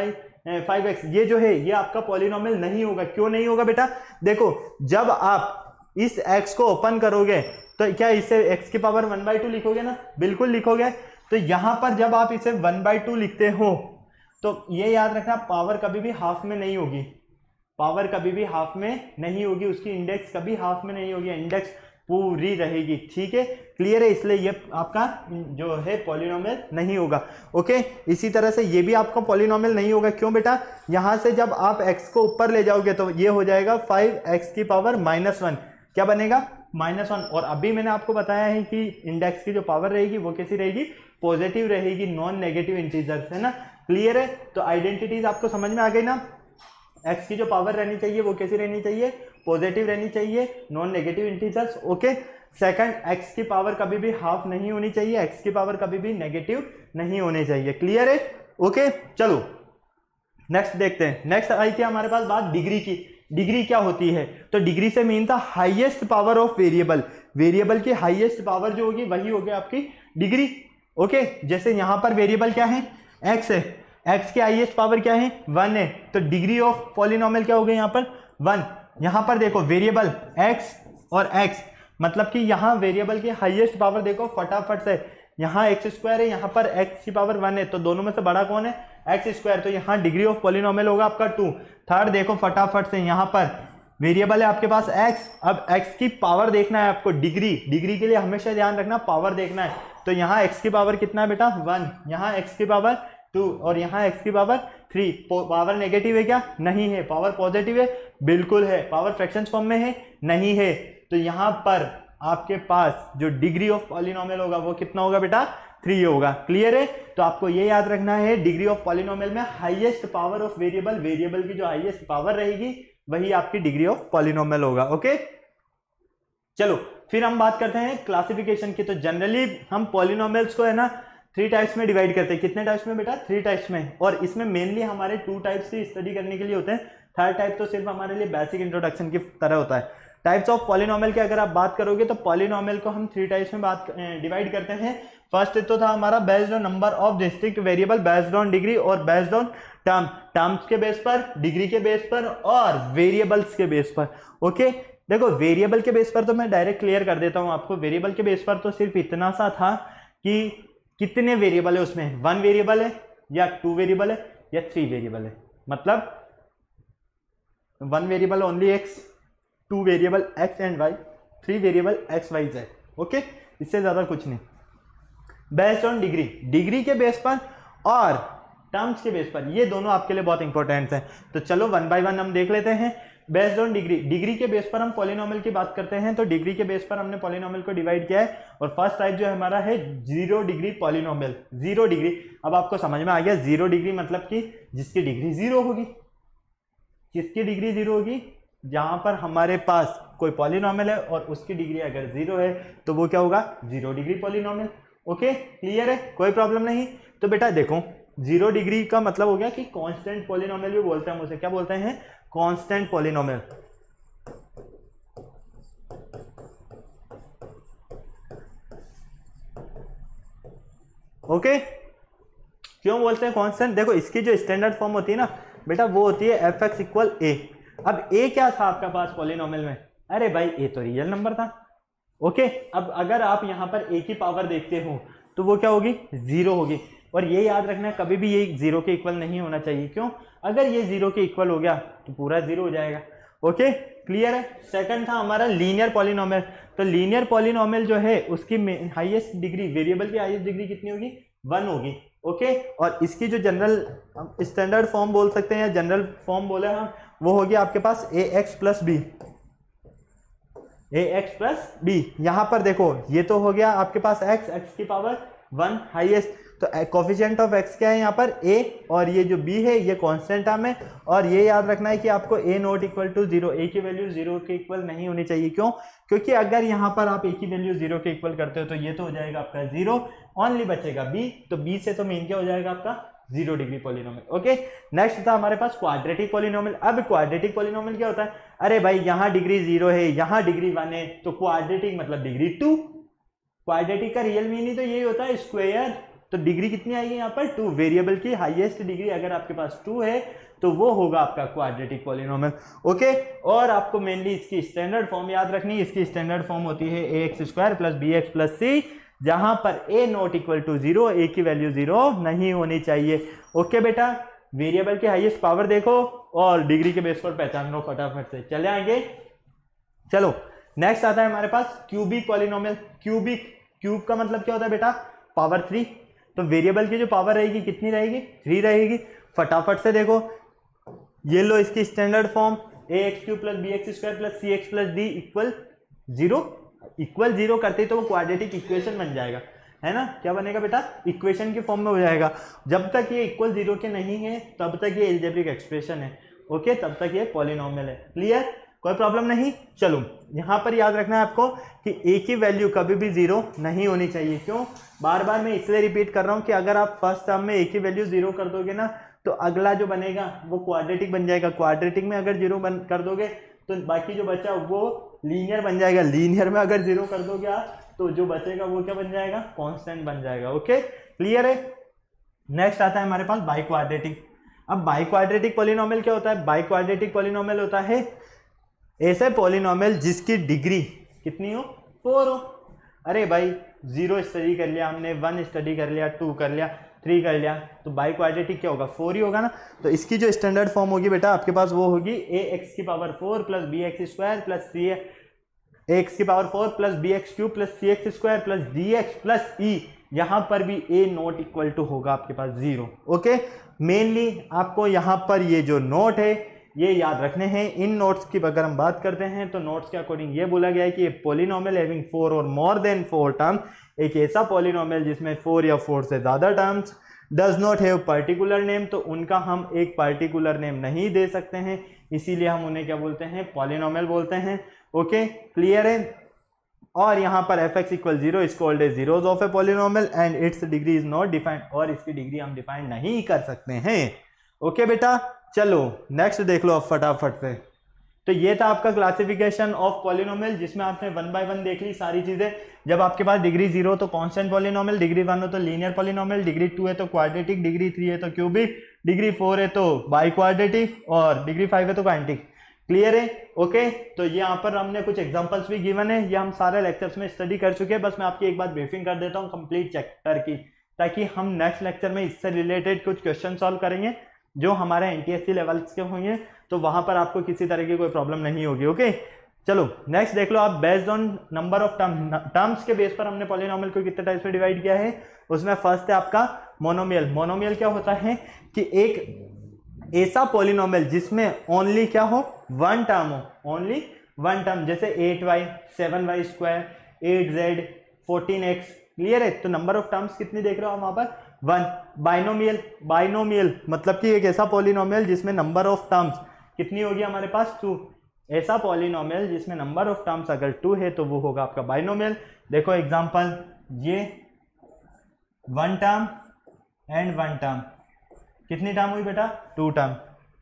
5x, ये जो है ये आपका पॉलिनोमियल नहीं होगा। क्यों नहीं होगा बेटा? देखो जब आप इस x को ओपन करोगे तो क्या इसे x की पावर 1/2 लिखोगे ना? बिल्कुल लिखोगे। तो यहां पर जब आप इसे 1/2 लिखते हो तो ये याद रखना, पावर कभी भी हाफ में नहीं होगी, पावर कभी भी हाफ में नहीं होगी, उसकी इंडेक्स कभी हाफ में नहीं होगी, इंडेक्स पूरी रहेगी। ठीक है, क्लियर है। इसलिए ये आपका जो है पॉलिनोमियल नहीं होगा। ओके, इसी तरह से ये भी आपका पॉलिनोमियल नहीं होगा। क्यों बेटा? यहां से जब आप x को ऊपर ले जाओगे तो ये हो जाएगा 5x की पावर -1। क्या बनेगा? -1। और अभी मैंने आपको बताया है कि इंडेक्स की जो पावर रहेगी वो कैसी रहेगी, पॉजिटिव रहेगी, नॉन नेगेटिव इंटीजर्स, है ना। क्लियर है। तो आइडेंटिटीज आपको समझ में आ गई ना। x की जो पावर रहनी चाहिए वो कैसी रहनी चाहिए, पॉजिटिव रहनी चाहिए, non negative integers. Okay, second, x की पावर कभी भी हाफ नहीं होनी चाहिए, x की पावर कभी भी नेगेटिव नहीं होनी चाहिए। क्लियर है। ओके, चलो नेक्स्ट देखते हैं। नेक्स्ट आई थी हमारे पास बात डिग्री की। डिग्री क्या होती है? तो डिग्री से मीन था highest power of variable. Variable की हाईएस्ट पावर जो होगी वही होगी आपकी डिग्री। ओके, जैसे यहां पर वेरिएबल क्या है, x है, x की हाईएस्ट पावर क्या है, 1 है, तो डिग्री ऑफ पॉलिनोमियल क्या हो गई यहाँ पर, 1। यहाँ पर देखो वेरिएबल x और x, मतलब कि यहाँ वेरिएबल की हाईएस्ट पावर देखो फटाफट से, यहाँ एक्स स्क्वायर है, यहाँ पर एक्स की पावर 1 है, तो दोनों में से बड़ा कौन है, एक्स स्क्वायर, तो यहाँ डिग्री ऑफ पॉलिनोमियल होगा आपका 2। थर्ड देखो फटाफट से, यहाँ पर वेरिएबल है आपके पास x, अब x की पावर देखना है आपको, डिग्री के लिए हमेशा ध्यान रखना पावर देखना है, तो यहाँ x की पावर कितना है बेटा 1, यहाँ x की पावर 2 और यहाँ x की पावर 3। पावर नेगेटिव है क्या, नहीं है। पावर पॉजिटिव है, बिल्कुल है। पावर फ्रैक्शंस फॉर्म में है, नहीं है। तो यहाँ पर आपके पास जो डिग्री ऑफ पॉलिनोमियल होगा वो कितना होगा बेटा 3 होगा। क्लियर है। तो आपको ये याद रखना है, डिग्री ऑफ पॉलिनोमियल में highest power of variable, variable की जो हाईएस्ट पावर रहेगी वही आपकी डिग्री ऑफ पॉलिनोमियल होगा। ओके, चलो फिर हम बात करते हैं क्लासिफिकेशन की। तो जनरली हम पॉलिनोमियल्स को है ना 3 टाइप्स में डिवाइड करते हैं। कितने टाइप्स में बेटा, 3 टाइप्स में, और इसमें मेनली हमारे 2 टाइप्स से स्टडी करने के लिए होते हैं। थर्ड टाइप तो सिर्फ हमारे लिए बेसिक इंट्रोडक्शन की तरह होता है। टाइप्स ऑफ पॉलिनोमियल की अगर आप बात करोगे तो पॉलिनोमियल को हम 3 टाइप्स में डिवाइड करते हैं। फर्स्ट तो था हमारा based on number of district variable, based on degree और बेस्ड ऑन टर्म्स के बेस पर, डिग्री के बेस पर और वेरिएबल्स के बेस पर। ओके, देखो वेरिएबल के बेस पर तो मैं डायरेक्ट क्लियर कर देता हूं आपको। वेरिएबल के बेस पर तो सिर्फ इतना सा था कि कितने वेरिएबल है उसमें, 1 वेरिएबल है या 2 वेरिएबल है या 3 वेरिएबल है। मतलब 1 variable only X, 2 variable X and Y, 3 variable X Y Z. Okay, इससे ज्यादा कुछ नहीं। बेस्ड ऑन डिग्री, डिग्री के बेस पर और टर्म्स के बेस पर, ये दोनों आपके लिए बहुत इंपॉर्टेंट हैं। तो चलो 1 बाय 1 हम देख लेते हैं। बेस्ड ऑन डिग्री, डिग्री के बेस पर हम पॉलिनोमियल की बात करते हैं। तो डिग्री के बेस पर हमने पॉलिनोमियल को डिवाइड किया है और फर्स्ट टाइप जो हमारा है 0 डिग्री पॉलिनोमियल। 0 डिग्री, अब आपको समझ में आ गया 0 डिग्री मतलब कि जिसकी डिग्री 0 होगी। किसकी डिग्री 0 होगी, जहां पर हमारे पास कोई पॉलिनोमियल है और उसकी डिग्री अगर 0 है तो वो क्या होगा, 0 डिग्री पॉलिनोमियल। ओके, क्लियर है, कोई प्रॉब्लम नहीं। तो बेटा देखो 0 डिग्री का मतलब हो गया कि कांस्टेंट पॉलिनोमियल भी बोलते हैं हम उसे, क्या बोलते हैं, कांस्टेंट पॉलिनोमियल। ओके, क्यों बोलते हैं कांस्टेंट, देखो इसकी जो स्टैंडर्ड फॉर्म होती है ना बेटा वो होती है एफ एक्स इक्वल ए। अब ए क्या था आपका पास पॉलिनोमियल में, अरे भाई ए तो रियल नंबर था। ओके, अब अगर आप यहां पर ए की पावर देखते हो तो वो क्या होगी, 0 होगी। और ये याद रखना है कभी भी ये 0 के इक्वल नहीं होना चाहिए। क्यों, अगर ये 0 के इक्वल हो गया तो पूरा 0 हो जाएगा। ओके, क्लियर है। सेकंड था हमारा लीनियर पॉलिनोमियल। तो लीनियर पॉलिनोमियल जो है उसकी हाईएस्ट डिग्री, वेरिएबल की हाईएस्ट डिग्री कितनी होगी, 1 होगी। ओके, और इसकी जो जनरल स्टैंडर्ड फॉर्म बोल सकते हैं या जनरल फॉर्म बोले हम, वो होगी आपके पास A X plus B, A X plus B. यहां पर देखो ये तो हो गया आपके पास एक्स, एक्स की पावर 1 हाईएस्ट, तो कोफिशिएंट ऑफ एक्स क्या है यहाँ पर a, और ये जो b है ये कांस्टेंट टर्म है। और ये याद रखना है कि आपको a not equal to 0, a की वैल्यू 0 के इक्वल नहीं होनी चाहिए। क्यों, क्योंकि अगर यहाँ पर आप a की वैल्यू 0 के इक्वल करते हो तो ये तो हो जाएगा आपका 0, ओनली बचेगा b, तो b से तो मेन क्या हो जाएगा आपका 0 डिग्री पॉलिनोमियल। ओके, नेक्स्ट था हमारे पास क्वाड्रेटिक पॉलिनोमियल। अब क्वाड्रेटिक पॉलिनोमियल क्या होता है, अरे भाई यहाँ डिग्री 0 है, यहाँ डिग्री 1 है, तो क्वाड्रेटिक मतलब डिग्री 2। क्वाड्रेटिक का रियल मीनिंग तो यही होता है स्क्वायर। तो डिग्री कितनी आएगी यहाँ पर 2, वेरिएबल की हाईएस्ट डिग्री अगर आपके पास 2 है तो वो होगा आपका क्वाड्रेटिक पॉलिनोमियल। ओके, और आपको मेनली इसकी स्टैंडर्ड फॉर्म याद रखनी है। इसकी स्टैंडर्ड फॉर्म होती है ए x square plus B x plus c, जहां पर a नॉट इक्वल टू 0, ए की वैल्यू 0 नहीं होनी चाहिए। ओके बेटा, वेरिएबल की हाईएस्ट पावर देखो और डिग्री के बेस पर पहचान लो फटाफट से। चले आगे, चलो नेक्स्ट आता है हमारे पास क्यूबिक पॉलिनोमियल। क्यूब का मतलब क्या होता है बेटा, पावर 3। तो वेरिएबल की जो पावर रहेगी कितनी रहेगी, 3 रहेगी। फटाफट से देखो, ये लो इसकी standard form, a x cube plus B x square plus c x plus d equal 0। Equal 0 करते ही तो वो क्वाड्रेटिक इक्वेशन बन जाएगा, है ना। क्या बनेगा बेटा, इक्वेशन के फॉर्म में हो जाएगा। जब तक ये इक्वल 0 के नहीं है तब तक ये एल्जेब्रिक एक्सप्रेशन है। ओके, तब तक ये पॉलिनोमियल है। क्लियर, कोई प्रॉब्लम नहीं। चलो यहां पर याद रखना है आपको कि a की वैल्यू कभी भी 0 नहीं होनी चाहिए। क्यों, बार बार मैं इसलिए रिपीट कर रहा हूं कि अगर आप फर्स्ट टर्म में a की वैल्यू 0 कर दोगे ना तो अगला जो बनेगा वो क्वाड्रेटिक बन जाएगा। क्वाड्रेटिक में अगर 0 कर दोगे तो बाकी जो बचा वो लीनियर बन जाएगा। लीनियर में अगर 0 कर दोगे आप तो जो बचेगा वो क्या बन जाएगा, कांस्टेंट बन जाएगा। ओके, क्लियर है। नेक्स्ट आता है हमारे पास बाई क्वाड्रेटिक। अब बाई क्वाड्रेटिक पॉलिनोमियल क्या होता है, बाई क्वाड्रेटिक पॉलिनोमियल होता है ऐसे पॉलिनोमियल जिसकी डिग्री कितनी हो, 4 हो। अरे भाई 0 स्टडी कर लिया हमने, 1 स्टडी कर लिया, 2 कर लिया, 3 कर लिया, तो बाई क्वाड्रेटिक क्या होगा 4 ही होगा ना। तो इसकी जो स्टैंडर्ड फॉर्म होगी बेटा आपके पास वो होगी ax की power 4 plus B x square plus c x की power 4 plus B x cube plus c x square plus d x plus e, यहाँ पर भी a नॉट इक्वल टू होगा आपके पास 0। ओके, मेनली आपको यहाँ पर ये जो नोट है ये याद रखने हैं। इन नोट्स की अगर हम बात करते हैं तो नोट्स के अकॉर्डिंग ये बोला गया है कि ये पॉलिनोमियल हैविंग 4 और मोर देन 4 टर्म, एक ऐसा पॉलिनोमियल जिसमें 4 या 4 से ज़्यादा terms, does not have particular name, तो उनका हम एक पर्टिकुलर नेम नहीं दे सकते हैं, इसीलिए हम उन्हें क्या बोलते हैं, पॉलिनोमियल बोलते हैं। ओके, क्लियर है। और यहाँ पर f x equal 0 is called as zeros of a polynomial and its degree is not defined, और इसकी डिग्री हम डिफाइन नहीं कर सकते हैं। ओके बेटा, चलो नेक्स्ट देख लो अब फटाफट से। तो ये था आपका क्लासिफिकेशन ऑफ पॉलिनोमियल, जिसमें आपने 1 बाय 1 देख ली सारी चीजें। जब आपके पास डिग्री 0 तो कांस्टेंट पॉलिनोमियल, डिग्री 1 हो तो लीनियर पॉलिनोमियल, डिग्री 2 है तो क्वाड्रेटिक, डिग्री 3 है तो क्यूबिक, डिग्री 4 है तो बाई क्वाड्रेटिक, और डिग्री 5 है तो क्वांटिक। क्लियर है। ओके, तो यहाँ पर हमने कुछ एग्जांपल्स भी गिवन है, ये हम सारे लेक्चर्स में स्टडी कर चुके हैं। बस मैं आपकी एक बार ब्रीफिंग कर देता हूँ कंप्लीट चैप्टर की, ताकि हम नेक्स्ट लेक्चर में इससे रिलेटेड कुछ क्वेश्चन सॉल्व करेंगे जो हमारे एनटीएससी लेवल्स के होंगे, तो वहां पर आपको किसी तरह की कोई प्रॉब्लम नहीं होगी। ओके, चलो नेक्स्ट देख लो आप। Based on number of terms के बेस पर हमने पॉलिनोमियल को कितने टाइप्स में डिवाइड किया है। उसमें फर्स्ट है आपका मोनोमियल। मोनोमियल क्या होता है कि एक ऐसा पॉलिनोमियल जिसमें ओनली क्या हो, 1 टर्म हो, ओनली 1 टर्म, जैसे 8y 7y square 8z 14x। Clear है। तो नंबर ऑफ टर्म्स कितनी देख रहे हो आप वहां पर, 1। बाइनोमियल, बाइनोमियल मतलब कि एक ऐसा पॉलिनोमियल जिसमें नंबर ऑफ टर्म्स कितनी होगी हमारे पास, 2। ऐसा पॉलिनोमियल जिसमें नंबर ऑफ टर्म्स अगर 2 है तो वो होगा आपका बाइनोमियल। देखो एग्जांपल, ये 1 टर्म एंड 1 टर्म, कितनी टर्म हुई बेटा, 2 term.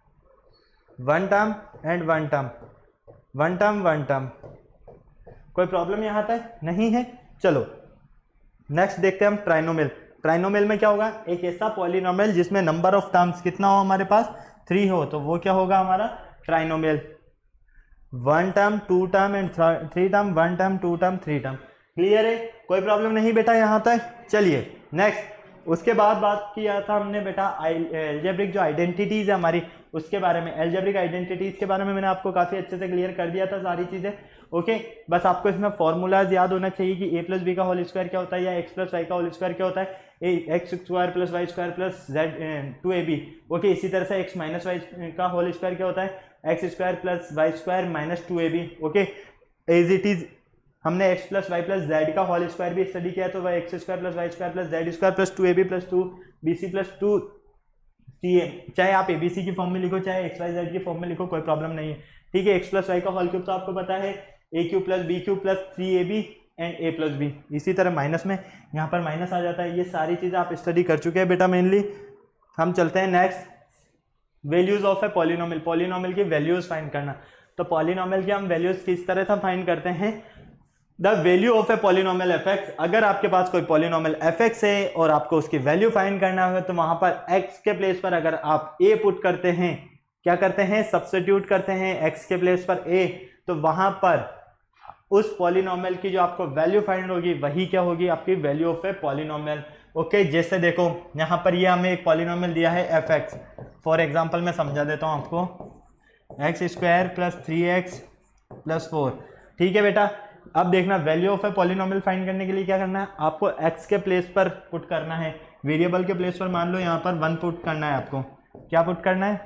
1 term and 1 term, 1 term 1 term, कोई प्रॉब्लम यहाँ तक नहीं है। चलो नेक्स्ट देखते हैं हम ट्राइनोमियल। ट्राइनोमियल में क्या होगा, एक ऐसा पॉलिनोमियल जिसमें नंबर ऑफ टर्म्स कितना हो हमारे पास, 3 हो, तो वो क्या होगा हमारा trinomial. 1 term 2 term and 3 term, 1 term 2 term 3 term. Clear है, कोई प्रॉब्लम नहीं बेटा यहाँ तक। चलिए नेक्स्ट, उसके बाद बात किया था हमने बेटा एल्जेब्रिक जो आइडेंटिटीज है हमारी, उसके बारे में। एल्जेब्रिक आइडेंटिटीज के बारे में मैंने आपको काफी अच्छे से क्लियर कर दिया था सारी चीजें। ओके, बस आपको इसमें फॉर्मूलाज याद होना चाहिए कि a प्लस बी का होल स्क्वायर क्या होता है, या x प्लस वाई का होल स्क्वायर क्या होता है, x square plus y square plus z 2ab। Okay, इसी तरह से x माइनस वाई का होल स्क्वायर क्या होता है, x square plus y square minus 2ab। Okay, as it is हमने x plus y plus z का होल स्क्वायर भी स्टडी किया, तो वह x square plus y square plus z square plus 2ab plus 2bc plus 2ca, चाहे आप abc की form में लिखो चाहे एक्स वाई जेड की फॉर्म में लिखो, कोई प्रॉब्लम नहीं है। ठीक है, x प्लस वाई का होल क्यूब तो आपको पता है a cube plus b cube plus 3ab and a plus b. इसी तरह माइनस में यहाँ पर माइनस आ जाता है। ये सारी चीज़ें आप स्टडी कर चुके हैं बेटा मेनली। हम चलते हैं next, values of a polynomial. Polynomial की वैल्यूज फाइंड करना। तो पॉलिनोमियल की हम वैल्यूज किस तरह से फाइंड करते हैं, the value of a polynomial f x. अगर आपके पास कोई पॉलिनोमियल एफ एक्स है और आपको उसकी वैल्यू फाइंड करना है, तो वहां पर एक्स के प्लेस पर अगर आप ए पुट करते हैं, क्या करते हैं, सब्स्टिट्यूट करते हैं एक्स के प्लेस पर ए, तो वहां पर उस पॉलिनोमियल की जो आपको वैल्यू फाइंड होगी वही क्या होगी, आपकी value of a polynomial. Okay, जैसे देखो यहाँ पर ये हमें एक पॉलिनोमियल दिया है एफ एक्स। फॉर एग्जाम्पल मैं समझा देता हूँ आपको, x square plus 3x plus 4। ठीक है बेटा, अब देखना value of a polynomial find करने के लिए क्या करना है, आपको x के प्लेस पर पुट करना है, वेरिएबल के प्लेस पर मान लो यहाँ पर 1 पुट करना है। आपको क्या पुट करना है,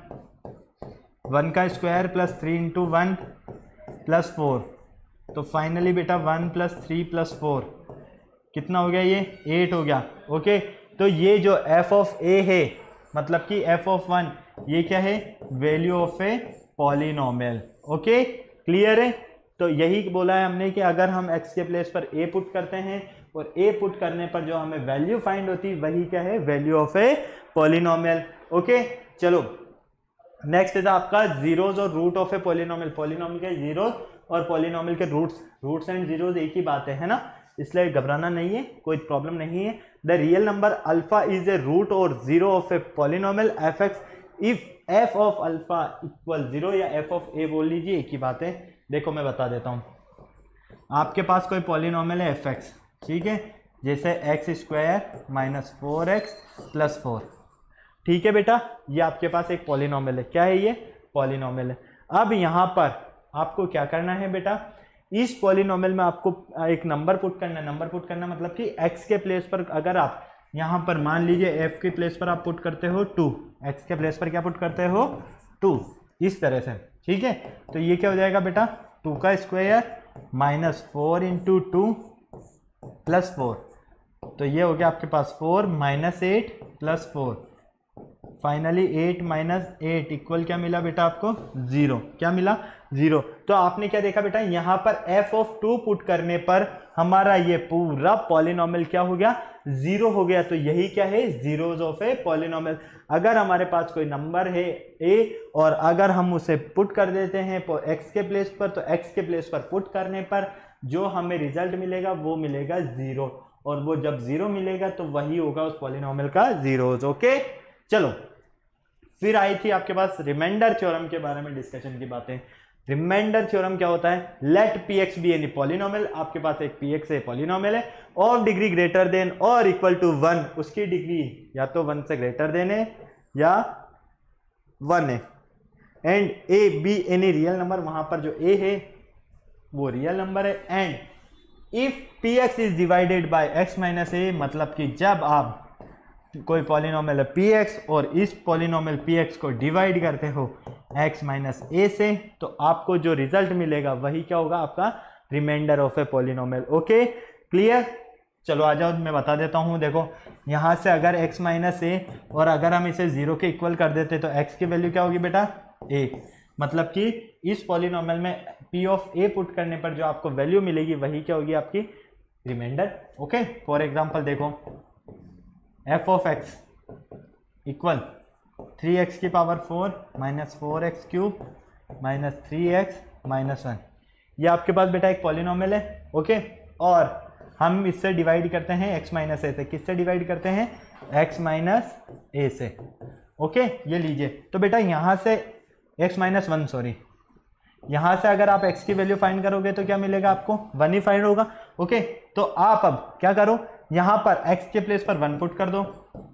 1 का स्क्वायर प्लस 3 इंटू 1 प्लस 4। तो फाइनली बेटा 1 प्लस 3 प्लस 4 कितना हो गया, ये 8 हो गया। ओके, तो ये जो f ऑफ a है, मतलब कि f ऑफ 1, ये क्या है, value of a polynomial. Okay, clear है। तो यही बोला है हमने कि अगर हम x के प्लेस पर a पुट करते हैं और a पुट करने पर जो हमें वैल्यू फाइंड होती है वही क्या है, value of a polynomial. Okay, चलो नेक्स्ट है आपका जीरोज और root of a polynomial. Polynomial के जीरोज और पॉलिनोमियल के रूट्स एंड जीरोज एक ही बात है ना, इसलिए घबराना नहीं है, कोई प्रॉब्लम नहीं है। The real number alpha is a root और zero of a polynomial f x if f of alpha equal 0, या एफ ऑफ ए बोल लीजिए, एक ही बात है। देखो मैं बता देता हूँ, आपके पास कोई पॉलिनोमियल है एफ एक्स, ठीक है, जैसे x square minus 4x plus 4। ठीक है बेटा, ये आपके पास एक पॉलिनॉमियल है। क्या है ये? पॉलिनॉमियल है। अब यहाँ पर आपको क्या करना है बेटा, इस पॉलिनॉमियल में आपको एक नंबर पुट करना है। नंबर पुट करना मतलब कि x के प्लेस पर अगर आप यहाँ पर मान लीजिए f के प्लेस पर आप पुट करते हो 2, x के प्लेस पर क्या पुट करते हो 2, इस तरह से। ठीक है, तो ये क्या हो जाएगा बेटा, 2 का स्क्वायर माइनस 4 इंटू 2 प्लस 4, तो ये हो गया आपके पास 4 minus 8 plus 4, finally 8 minus 8 equal क्या मिला बेटा आपको? 0। क्या मिला? 0। तो आपने क्या देखा बेटा, यहाँ पर f(2) पुट करने पर हमारा ये पूरा पॉलिनॉमियल क्या हो गया? 0 हो गया। तो यही क्या है? Zeros of a polynomial. अगर हमारे पास कोई नंबर है a और अगर हम उसे पुट कर देते हैं x के प्लेस पर, तो x के प्लेस पर पुट करने पर जो हमें रिजल्ट मिलेगा वो मिलेगा 0, और वो जब 0 मिलेगा तो वही होगा उस पॉलिनॉमियल का जीरोज। ओके, चलो फिर आई थी आपके पास रिमाइंडर थ्योरम के बारे में डिस्कशन की बातें। रिमाइंडर थ्योरम क्या होता है? Let px be any polynomial, आपके पास एक px है पॉलिनॉमियल है, ऑफ डिग्री ग्रेटर देन और इक्वल टू 1, उसकी डिग्री या तो 1 से ग्रेटर देन है या 1 है, and a be any real number, वहां पर जो a है वो रियल नंबर है, and if px is divided by x minus a, मतलब कि जब आप कोई पॉलिनॉमियल है px और इस पॉलिनॉमियल px को डिवाइड करते हो x माइनस a से, तो आपको जो रिजल्ट मिलेगा वही क्या होगा? आपका reminder of a polynomial. Okay, clear? चलो आ जाओ, मैं बता देता हूँ। देखो यहाँ से अगर x माइनस a और अगर हम इसे 0 के इक्वल कर देते तो x की वैल्यू क्या होगी बेटा? 1। मतलब कि इस पॉलिनॉमियल में p ऑफ a पुट करने पर जो आपको वैल्यू मिलेगी वही क्या होगी? आपकी रिमाइंडर। ओके, फॉर एग्जाम्पल देखो f of x equal 3x की power 4 minus 4x cube minus 3x minus 1, ये आपके पास बेटा एक पॉलिनॉमियल है। ओके, और हम इससे डिवाइड करते हैं x माइनस a से। किससे डिवाइड करते हैं? x माइनस a से। ओके, ये लीजिए। तो बेटा यहाँ से x माइनस 1, सॉरी, यहाँ से अगर आप x की वैल्यू फाइंड करोगे तो क्या मिलेगा आपको? 1 ही फाइंड होगा। ओके, तो आप अब क्या करो, यहाँ पर x के प्लेस पर 1 पुट कर दो,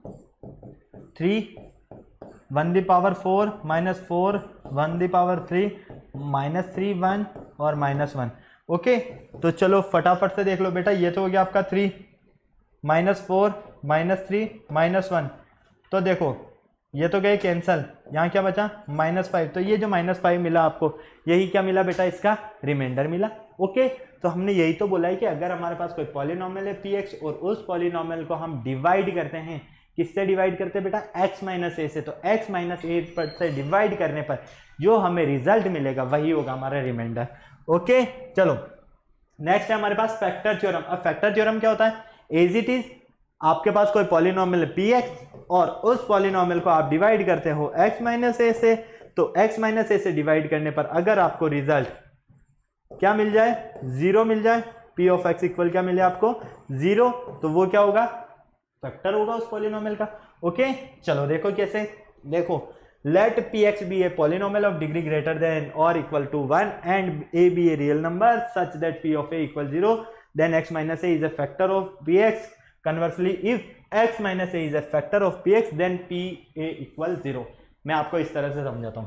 3 1 the power 4 minus 4 1 the power 3 minus 3 1 और माइनस 1। ओके, तो चलो फटाफट से देख लो बेटा, ये तो हो गया आपका 3 माइनस 4 माइनस 3 माइनस 1, तो देखो ये तो गए कैंसल, यहाँ क्या बचा? -5। तो ये जो -5 मिला आपको, यही क्या मिला बेटा? इसका रिमाइंडर मिला। ओके, तो हमने यही तो बोला है कि अगर हमारे पास कोई पॉलिनॉमियल है px और उस पॉलिनॉमियल को हम डिवाइड करते हैं, किससे डिवाइड करते हैं बेटा? x माइनस a से, तो x माइनस a पर से डिवाइड करने पर जो हमें रिजल्ट मिलेगा वही होगा हमारा रिमाइंडर। ओके, चलो नेक्स्ट है हमारे पास फैक्टर थ्योरम। अब फैक्टर थ्योरम क्या होता है? एज इट इज, आपके पास कोई पॉलिनॉमियल px और उस पॉलिनॉमियल को आप डिवाइड करते हो x माइनस a से, तो x माइनस a से डिवाइड करने पर अगर आपको रिजल्ट क्या मिल जाए? 0 मिल जाए, p ऑफ x इक्वल क्या मिले आपको? 0, तो वो क्या होगा? फैक्टर होगा उस पॉलिनॉमियल का। ओके, चलो देखो कैसे। देखो, let px be a polynomial of degree greater than और equal to 1 and a be a real number such that p of a equal 0, then x minus a is a factor of px. Conversely, if x minus a is a factor of px, then pa equal 0. मैं आपको इस तरह से समझाता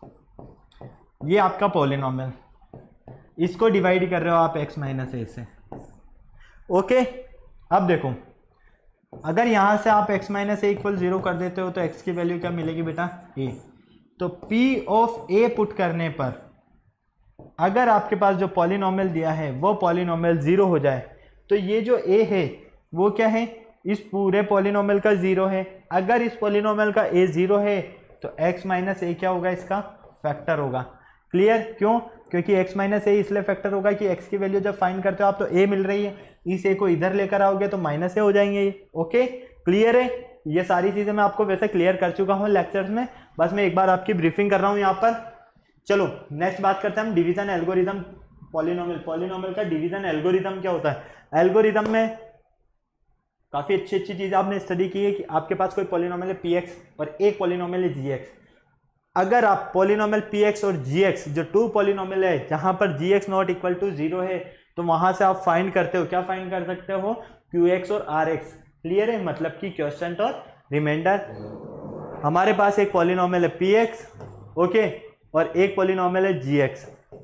हूँ। ये आपका polynomial, इसको डिवाइड कर रहे हो आप x माइनस a से। ओके, अब देखो, अगर यहाँ से आप x माइनस a इक्वल 0 कर देते हो तो x की वैल्यू क्या मिलेगी बेटा? a। तो p ऑफ a पुट करने पर अगर आपके पास जो पॉलिनॉमियल दिया है वो पॉलिनॉमियल 0 हो जाए, तो ये जो a है वो क्या है? इस पूरे पॉलिनॉमियल का 0 है। अगर इस पॉलिनॉमियल का a 0 है तो x माइनस a क्या होगा? इसका फैक्टर होगा। क्लियर? क्यों? क्योंकि x माइनस a इसलिए फैक्टर होगा कि x की वैल्यू जब फाइंड करते हो आप तो a मिल रही है, इस a को इधर लेकर आओगे तो माइनस a हो जाएंगे ये। ओके, क्लियर है? ये सारी चीजें मैं आपको वैसे क्लियर कर चुका हूँ लेक्चर्स में, बस मैं एक बार आपकी ब्रीफिंग कर रहा हूँ यहाँ पर। चलो नेक्स्ट बात करते हैं हम डिवीजन एल्गोरिदम। पॉलिनॉमियल का डिवीजन एल्गोरिदम क्या होता है? एल्गोरिदम में काफी अच्छी चीज आपने स्टडी की है कि आपके पास कोई पॉलिनॉमियल है px और एक पॉलिनॉमियल है gx। अगर आप पॉलिनॉमियल px और gx जो 2 पॉलिनॉमियल है जहां पर gx नॉट इक्वल टू 0 है, तो वहां से आप फाइंड करते हो, क्या फाइंड कर सकते हो, QX और RX। क्लियर है, मतलब कि क्वोशिएंट और रिमाइंडर। हमारे पास एक पॉलिनोमियल है PX, ओके, और एक पॉलिनोमियल है GX।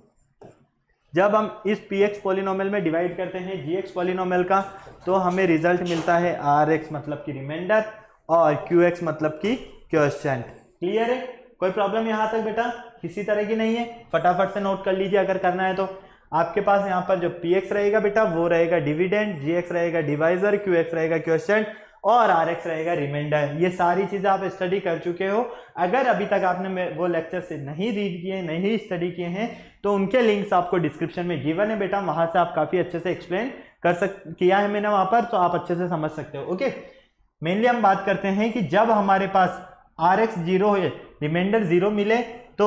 जब हम इस PX पॉलिनोमियल में डिवाइड करते हैं GX पॉलिनोमियल का, तो हमें रिजल्ट मिलता है RX मतलब कि रिमाइंडर और QX मतलब कि क्वोशिएंट। क्लियर है, कोई प्रॉब्लम यहाँ तक बेटा किसी तरह की नहीं है? फटाफट से नोट कर लीजिए अगर करना है तो। आपके पास यहाँ पर जो PX रहेगा बेटा वो रहेगा डिविडेंड, GX रहेगा डिवाइजर, QX रहेगा क्वोशिएंट और RX रहेगा रिमाइंडर। ये सारी चीजें आप स्टडी कर चुके हो। अगर अभी तक आपने वो लेक्चर से नहीं रीड किए, नहीं स्टडी किए हैं, तो उनके लिंक्स आपको डिस्क्रिप्शन में गिवन है बेटा, वहां से आप काफी अच्छे से एक्सप्लेन किया है मैंने वहां पर, तो आप अच्छे से समझ सकते हो। ओके, मेनली हम बात करते हैं कि जब हमारे पास RX 0 है, रिमाइंडर 0 मिले, तो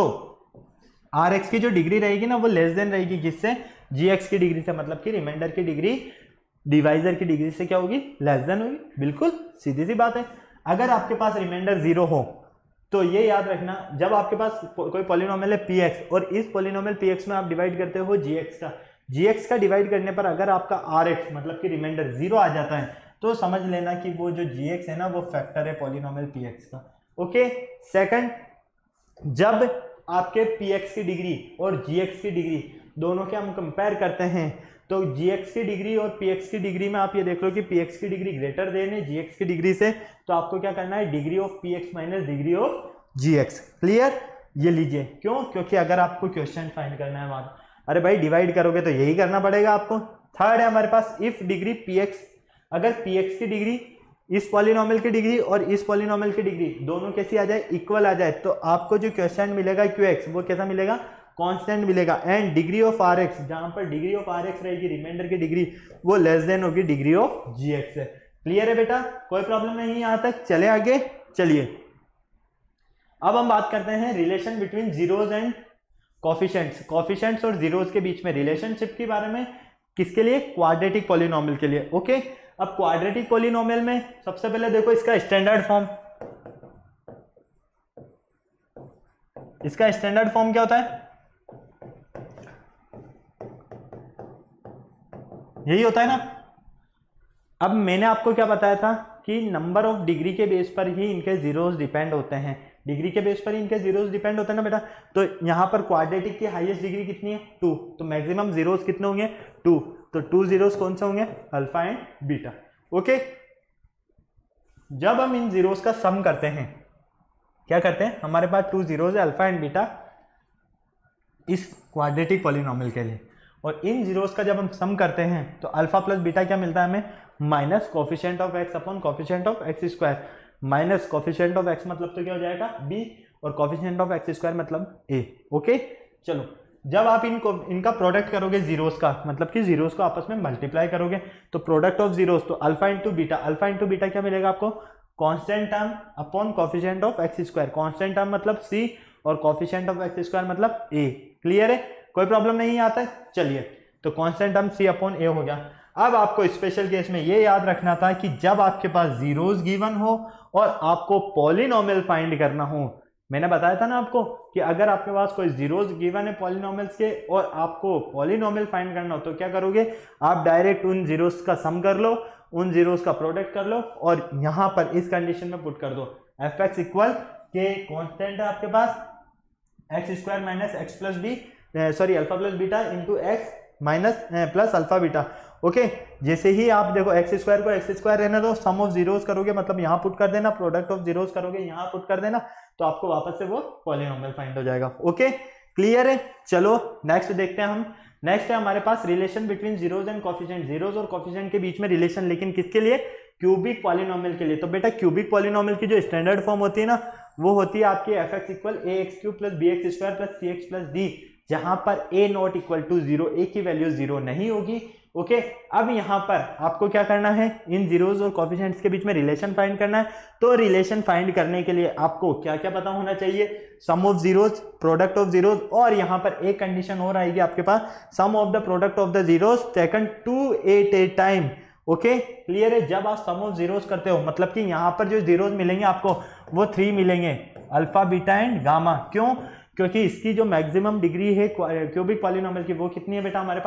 RX की जो डिग्री रहेगी ना वो लेस देन रहेगी किससे, GX की डिग्री से, मतलब कि रिमाइंडर की डिग्री डिवाइजर की डिग्री से क्या होगी, लेस देन होगी। बिल्कुल सीधी सी बात है। अगर आपके पास रिमाइंडर 0 हो तो ये याद रखना, जब आपके पास कोई पॉलिनोमियल है PX और इस पॉलिनोमियल PX में आप डिवाइड करते हो GX का डिवाइड करने पर अगर आपका RX मतलब कि रिमाइंडर 0 आ जाता है, तो समझ लेना कि वो जो GX है ना वो फैक्टर है पॉलिनोमियल PX का। ओके, सेकंड, जब आपके PX की डिग्री और GX की डिग्री दोनों के हम कंपेयर करते हैं, तो GX की डिग्री और PX की डिग्री में आप ये देख लो कि PX की डिग्री ग्रेटर देन है GX की डिग्री से, तो आपको क्या करना है, degree of PX minus degree of GX। Clear, ये लीजिए। क्यों? क्योंकि अगर आपको क्वेश्चन फाइंड करना है वहां, अरे भाई डिवाइड करोगे तो यही करना पड़ेगा आपको। थर्ड है हमारे पास, इफ डिग्री PX, अगर PX की डिग्री इस पॉलिनोमियल की डिग्री और इस पॉलिनोमियल की डिग्री दोनों कैसी आ जाए, इक्वल आ जाए, तो आपको जो क्वेश्चन मिलेगा QX वो कैसा मिलेगा, कांस्टेंट मिलेगा। एंड डिग्री ऑफ RX, जहां पर डिग्री ऑफ RX रहेगी रिमाइंडर की डिग्री, वो लेस देन होगी डिग्री ऑफ GX से। क्लियर है बेटा, कोई प्रॉब्लम नहीं यहां तक? चले आगे, चलिए अब हम बात करते हैं relation between zeros and coefficients. Coefficients और जीरोज के बीच में रिलेशनशिप के बारे में, किसके लिए, क्वाड्रेटिक पॉलिनोमियल के लिए। ओके, अब क्वाड्रेटिक पॉलिनोमियल में सबसे पहले देखो इसका स्टैंडर्ड फॉर्म, इसका स्टैंडर्ड फॉर्म क्या होता है, यही होता है ना। अब मैंने आपको क्या बताया था कि नंबर ऑफ डिग्री के बेस पर ही इनके जीरोस डिपेंड होते हैं, डिग्री के बेस पर ही इनके जीरोस डिपेंड होते हैं ना बेटा। तो यहां पर क्वाड्रेटिक की हाईएस्ट डिग्री कितनी है, 2, तो मैक्सिमम जीरोस कितने होंगे, 2, तो 2 जीरोस कौन से होंगे, अल्फा एंड बीटा। ओके, जब हम इन जीरोस का सम करते हैं, क्या करते हैं, हमारे पास 2 जीरोस है अल्फा एंड बीटा इस क्वाड्रेटिक पॉलिनोमियल के लिए, और इन जीरोस का जब हम सम करते हैं तो अल्फा प्लस बीटा क्या मिलता है हमें, minus coefficient of x upon coefficient of x square, minus coefficient of x मतलब तो क्या हो जाएगा b, और कोफिशिएंट ऑफ एक्स स्क्वायर मतलब a। ओके, चलो जब आप इनका प्रोडक्ट करोगे जीरोस का, मतलब कि जीरोस को आपस में मल्टीप्लाई करोगे, तो प्रोडक्ट ऑफ जीरोस, तो alpha into beta, alpha into beta क्या मिलेगा आपको, constant term upon coefficient of x square, constant term मतलब c और कोफिशिएंट ऑफ एक्स स्क्वायर मतलब a। क्लियर है, कोई प्रॉब्लम नहीं आता है? चलिए, तो constant term c upon a हो गया। अब आपको स्पेशल केस में ये याद रखना था कि जब आपके पास जीरोस गिवन हो और आपको पॉलिनोमियल फाइंड करना हो, मैंने बताया था ना आपको कि अगर आपके पास कोई जीरोस गिवन है पॉलिनोमियल्स के और आपको पॉलिनोमियल फाइंड करना हो, तो क्या करोगे, आप डायरेक्ट उन जीरोस का सम कर लो, उन जीरोस का प्रोडक्ट कर लो और यहां पर इस कंडीशन में पुट कर दो, f x equal k constant है आपके पास x square minus x plus b, sorry alpha plus beta into x minus plus alpha beta. Okay, जैसे ही आप देखो एक्स स्क्वायर को एक्स स्क्वायर रहने दो, सम ऑफ जीरोस करोगे मतलब यहां पुट कर देना, प्रोडक्ट ऑफ जीरोस करोगे यहां पुट कर देना, तो आपको वापस से वो पॉलिनोमियल फाइंड हो जाएगा। ओके, क्लियर है? चलो नेक्स्ट देखते हैं हम। नेक्स्ट है हमारे पास relation between zeros and coefficient, zeros और कोफिशिएंट के बीच में रिलेशन, लेकिन किसके लिए, क्यूबिक पॉलिनोमियल के लिए। तो बेटा क्यूबिक पॉलिनोमियल की जो स्टैंडर्ड फॉर्म होती है ना, वो होती है आपकी एफ एक्स इक्वल ए x cube plus B x square plus c x plus d, जहां पर ए नॉट इक्वल टू 0, ए की वैल्यू 0 नहीं होगी। ओके, अब यहां पर आपको क्या करना है, इन जीरोस और कोफिशिएंट्स के बीच में रिलेशन फाइंड करना है। तो रिलेशन फाइंड करने के लिए आपको क्या क्या पता होना चाहिए, sum of zeros, product of zeros, और यहां पर एक कंडीशन और आएगी आपके पास, sum of the product of the zeros taken 2 at a time. Okay, clear है? जब आप सम ऑफ जीरोस करते हो मतलब कि यहां पर जो जीरोस मिलेंगे आपको वो 3 मिलेंगे, अल्फा बीटा एंड गामा। क्यों? क्योंकि इसकी जो मैक्सिमम डिग्री है क्यूबिक पॉलिनोमियल की वो कितनी है बेटा हमारे पास,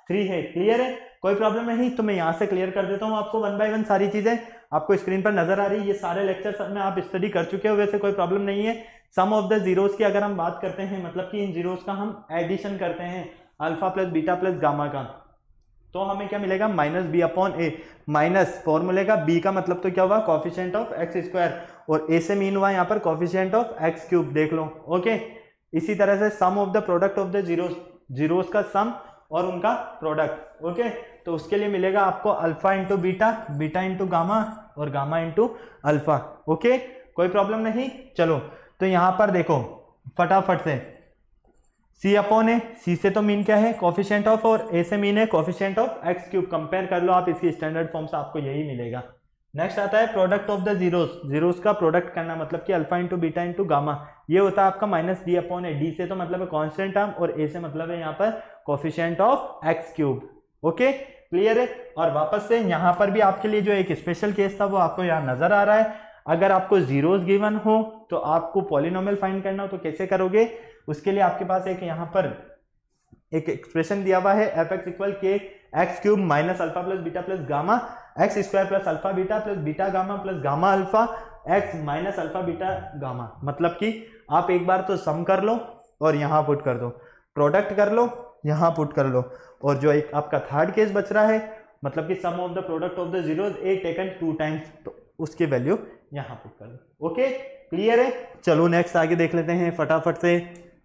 3 है। क्लियर है, कोई प्रॉब्लम नहीं। तो मैं यहाँ से क्लियर कर देता हूँ आपको 1 बाय 1 सारी चीजें आपको स्क्रीन पर नजर आ रही है। ये सारे लेक्चर में आप स्टडी कर चुके हो, वैसे कोई प्रॉब्लम नहीं है। सम ऑफ द जीरोस की अगर हम बात करते हैं, मतलब कि इन जीरोस का हम एडिशन करते हैं alpha plus beta plus gamma का, तो हमें क्या मिलेगा minus B upon a. Minus फॉर्मूले का बी का मतलब तो क्या हुआ कोफिशिएंट ऑफ एक्स स्क्वायर, और ए से मीन हुआ यहाँ पर कोफिशिएंट ऑफ एक्स क्यूब, देख लो। ओके, इसी तरह से sum of the product of the zeros, zeros का सम और उनका प्रोडक्ट। ओके, तो उसके लिए मिलेगा आपको alpha into beta, beta into gamma और गामा इंटू अल्फा। ओके, कोई प्रॉब्लम नहीं। चलो तो यहां पर देखो फटाफट से सी अपॉन ए, सी से तो मीन क्या है कोफिशिएंट ऑफ, और ए से मीन है coefficient of x cube. Compare कर लो आप इसकी स्टैंडर्ड फॉर्म से, आपको यही मिलेगा। नेक्स्ट आता है product of the zeros, zeros का प्रोडक्ट करना, मतलब कि alpha into beta into gamma, ये होता है आपका minus D upon A. D से तो मतलब है कॉन्स्टेंट टर्म, और ए से मतलब है यहाँ पर coefficient of x cube. Okay, clear है। और वापस से यहाँ पर भी आपके लिए जो एक स्पेशल केस था वो आपको यहाँ नजर आ रहा है। अगर आपको जीरोस गिवन हो तो आपको पॉलिनोमियल फाइंड करना हो तो कैसे करोगे, उसके लिए आपके पास एक यहाँ पर एक एक्सप्रेशन दिया हुआ है F x equal K X cube minus alpha plus beta plus gamma X square plus alpha beta plus beta gamma plus gamma alpha X minus alpha beta gamma. मतलब कि आप एक बार तो सम कर लो और यहाँ पुट कर दो, प्रोडक्ट कर लो यहाँ पुट कर लो, और जो एक आपका थर्ड केस बच रहा है मतलब कि sum of the product of the zeros a taken 2 times, तो उसकी वैल्यू यहाँ पुट कर दो। ओके, क्लियर है। चलो नेक्स्ट आगे देख लेते हैं फटाफट से।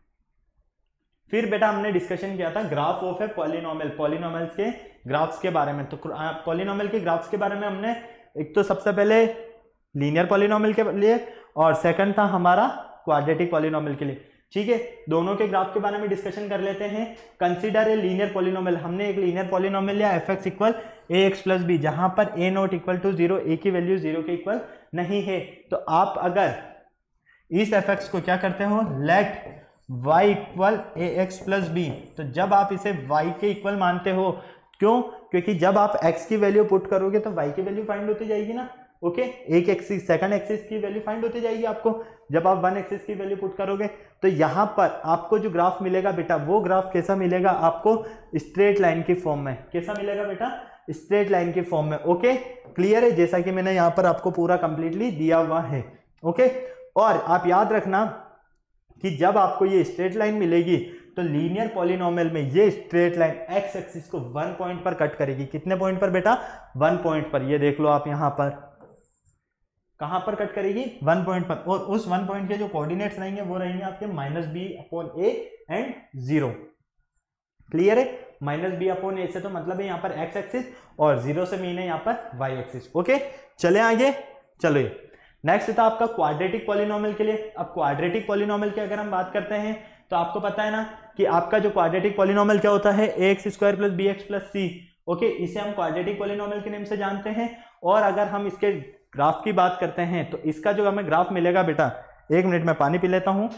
फिर बेटा हमने डिस्कशन किया था graph of a polynomial, polynomials के ग्राफ्स के बारे में। तो पॉलिनोमियल के ग्राफ्स के बारे में हमने एक तो सबसे पहले लीनियर पॉलिनोमियल के लिए, और सेकंड था हमारा क्वाड्रेटिक पॉलिनोमियल के लिए। ठीक है, दोनों के ग्राफ के बारे में डिस्कशन कर लेते हैं। कंसीडर ए लीनियर पॉलिनोमियल, हमने एक लीनियर पॉलिनोमियल लिया एफ एक्स इक्वल ए एक्स प्लस बी, जहां पर ए नॉट इक्वल टू 0, ए की वैल्यू 0 के इक्वल नहीं है। तो आप अगर इस एफ एक्स को क्या करते हो, लेट y इक्वल ए एक्स प्लस बी, तो जब आप इसे y के इक्वल मानते हो, क्यों, क्योंकि जब आप x की वैल्यू पुट करोगे तो y की वैल्यू फाइंड होती जाएगी ना। ओके, एक एक्सिस सेकंड एक्सिस की वैल्यू फाइंड होती जाएगी आपको जब आप 1 एक्सिस की वैल्यू पुट करोगे। तो यहां पर आपको जो ग्राफ मिलेगा बेटा, वो ग्राफ कैसा मिलेगा आपको, स्ट्रेट लाइन की फॉर्म में। कैसा मिलेगा बेटा, स्ट्रेट लाइन की फॉर्म में। ओके, क्लियर है, जैसा कि मैंने यहां पर आपको पूरा कंप्लीटली दिया हुआ है। ओके, और आप याद रखना कि जब आपको ये स्ट्रेट लाइन मिलेगी तो लीनियर पॉलिनोमियल में ये स्ट्रेट लाइन एक्स एक्सिस को 1 पॉइंट पर कट करेगी। कितने पॉइंट पर बेटा, 1 पॉइंट पर। ये देख लो आप यहां पर कहां पर कट करेगी, 1 पॉइंट पर, और उस 1 पॉइंट के जो कोऑर्डिनेट्स रहेंगे वो रहेंगे आपके minus B upon A and 0। Clear है, माइनस बी अपॉन ए से तो मतलब है यहाँ पर एक्स एक्सिस, और 0 से मीन है यहाँ पर वाई एक्सिस। ओके, चले आगे। चलो नेक्स्ट था आपका क्वाड्रेटिक पॉलिनोमियल के लिए। अब क्वाड्रेटिक पॉलिनोमियल की अगर हम बात करते हैं तो आपको पता है ना कि आपका जो क्वाड्रेटिक पॉलिनोमियल क्या होता है, ए x square plus B x plus C. Okay, इसे हम क्वाड्रेटिक पॉलिनोमियल के नेम से जानते हैं। और अगर हम इसके ग्राफ की बात करते हैं तो इसका जो हमें ग्राफ मिलेगा बेटा, 1 मिनट में पानी पी लेता हूं।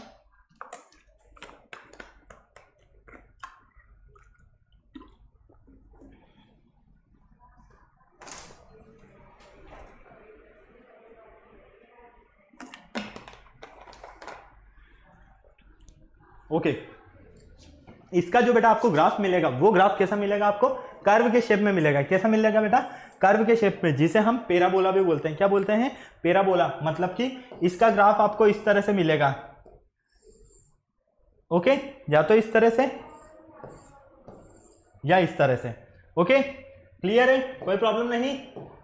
ओके, इसका जो बेटा आपको ग्राफ मिलेगा वो ग्राफ कैसा मिलेगा आपको, कर्व के शेप में मिलेगा। कैसा मिलेगा बेटा, कर्व के शेप में, जिसे हम पैराबोला भी बोलते हैं। क्या बोलते हैं, पैराबोला। मतलब कि इसका ग्राफ आपको इस तरह से मिलेगा। ओके, या तो इस तरह से या इस तरह से। ओके, क्लियर है, कोई प्रॉब्लम नहीं।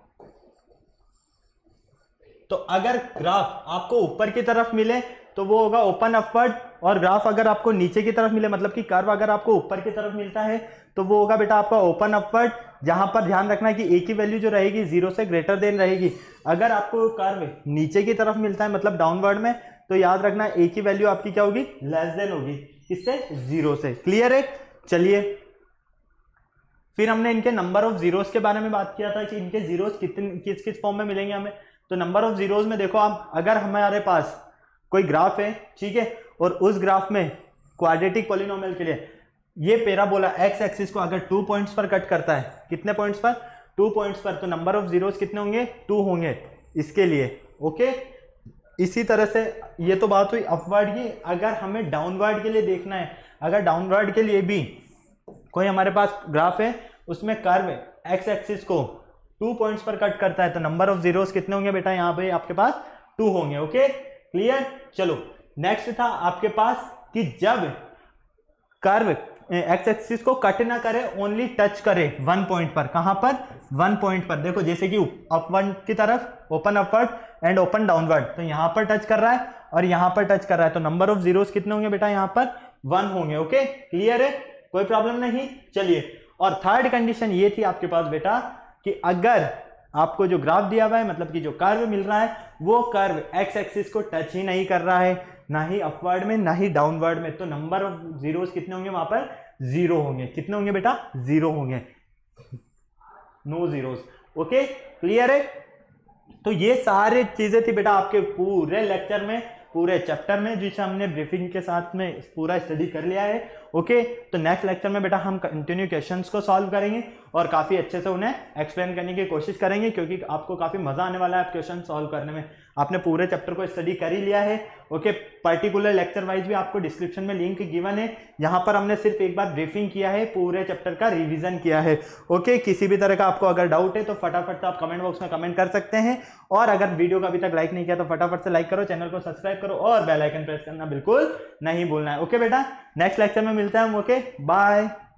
तो अगर ग्राफ आपको ऊपर की तरफ मिले तो वो होगा ओपन अपवर्ड, और ग्राफ अगर आपको नीचे की तरफ मिले, मतलब कि कर्व अगर आपको ऊपर की तरफ मिलता है तो वो होगा बेटा आपका ओपन अपवर्ड, जहां पर ध्यान रखना कि ए की वैल्यू जो रहेगी 0 से ग्रेटर देन रहेगी। अगर आपको कर्व नीचे की तरफ मिलता है मतलब डाउनवर्ड में, तो याद रखना ए की वैल्यू आपकी क्या होगी, लेस देन होगी, इससे 0 से। क्लियर है, चलिए। फिर हमने इनके नंबर ऑफ जीरोस के बारे में बात किया था कि इनके जीरोस किस किस फॉर्म में मिलेंगे हमें। तो नंबर ऑफ जीरोस में देखो आप, अगर हमारे पास कोई ग्राफ है, ठीक है, और उस ग्राफ में क्वाड्रेटिक पॉलिनोमियल के लिए ये पैराबोला एक्स एक्सिस को अगर 2 पॉइंट्स पर कट करता है, कितने पॉइंट्स पर, 2 पॉइंट्स पर, तो नंबर ऑफ जीरोस कितने होंगे, 2 होंगे इसके लिए। ओके, इसी तरह से ये तो बात हुई अपवर्ड की। अगर हमें डाउनवर्ड के लिए देखना है, अगर डाउनवर्ड के लिए भी कोई हमारे पास ग्राफ है, उसमें कर्व एक्स एक्सिस को 2 पॉइंट्स पर कट करता है, तो नंबर ऑफ जीरोस कितने होंगे बेटा यहाँ पे आपके पास 2 होंगे। Okay clear. चलो नेक्स्ट था आपके पास कि जब कर्व एक्स एक्सिस को कट ना करे, ओनली टच करे 1 पॉइंट पर। कहां पर? 1 पॉइंट पर। देखो जैसे कि अपवर्ड की तरफ, open upward and open downward, तो यहां पर टच कर रहा है और यहां पर टच कर रहा है, तो नंबर ऑफ जीरोस कितने होंगे बेटा यहां पर 1 होंगे। ओके क्लियर है, कोई प्रॉब्लम नहीं। चलिए, और थर्ड कंडीशन ये थी आपके पास बेटा कि अगर आपको जो ग्राफ दिया हुआ है, मतलब कि जो कर्व मिल रहा है, वो कर्व एक्स एक्सिस को टच ही नहीं कर रहा है, ना ही अपवर्ड में ना ही डाउनवर्ड में, तो नंबर ऑफ जीरोस कितने होंगे वहां पर 0 होंगे। कितने होंगे बेटा 0 होंगे, नो जीरोस। ओके क्लियर है। तो ये सारी चीजें थी बेटा आपके पूरे लेक्चर में, पूरे चैप्टर में, जिसे हमने ब्रीफिंग के साथ में पूरा स्टडी कर लिया है। ओके तो नेक्स्ट लेक्चर में बेटा हम कंटिन्यू क्वेश्चंस को सॉल्व करेंगे और काफी अच्छे से उन्हें एक्सप्लेन करने की कोशिश करेंगे, क्योंकि आपको काफी मजा आने वाला है क्वेश्चन सॉल्व करने में। आपने पूरे चैप्टर को स्टडी कर ही लिया है। ओके पर्टिकुलर लेक्चर वाइज भी आपको डिस्क्रिप्शन में लिंक गिवन है, यहाँ पर हमने सिर्फ एक बार ब्रीफिंग किया है, पूरे चैप्टर का रिवीजन किया है। ओके किसी भी तरह का आपको अगर डाउट है तो फटाफट से आप कमेंट बॉक्स में कमेंट कर सकते हैं, और अगर वीडियो को अभी तक लाइक नहीं किया तो फटाफट से लाइक करो, चैनल को सब्सक्राइब करो और बेल आइकन प्रेस करना बिल्कुल नहीं भूलना है। ओके बेटा नेक्स्ट लेक्चर में मिलते हैं हम। Okay bye.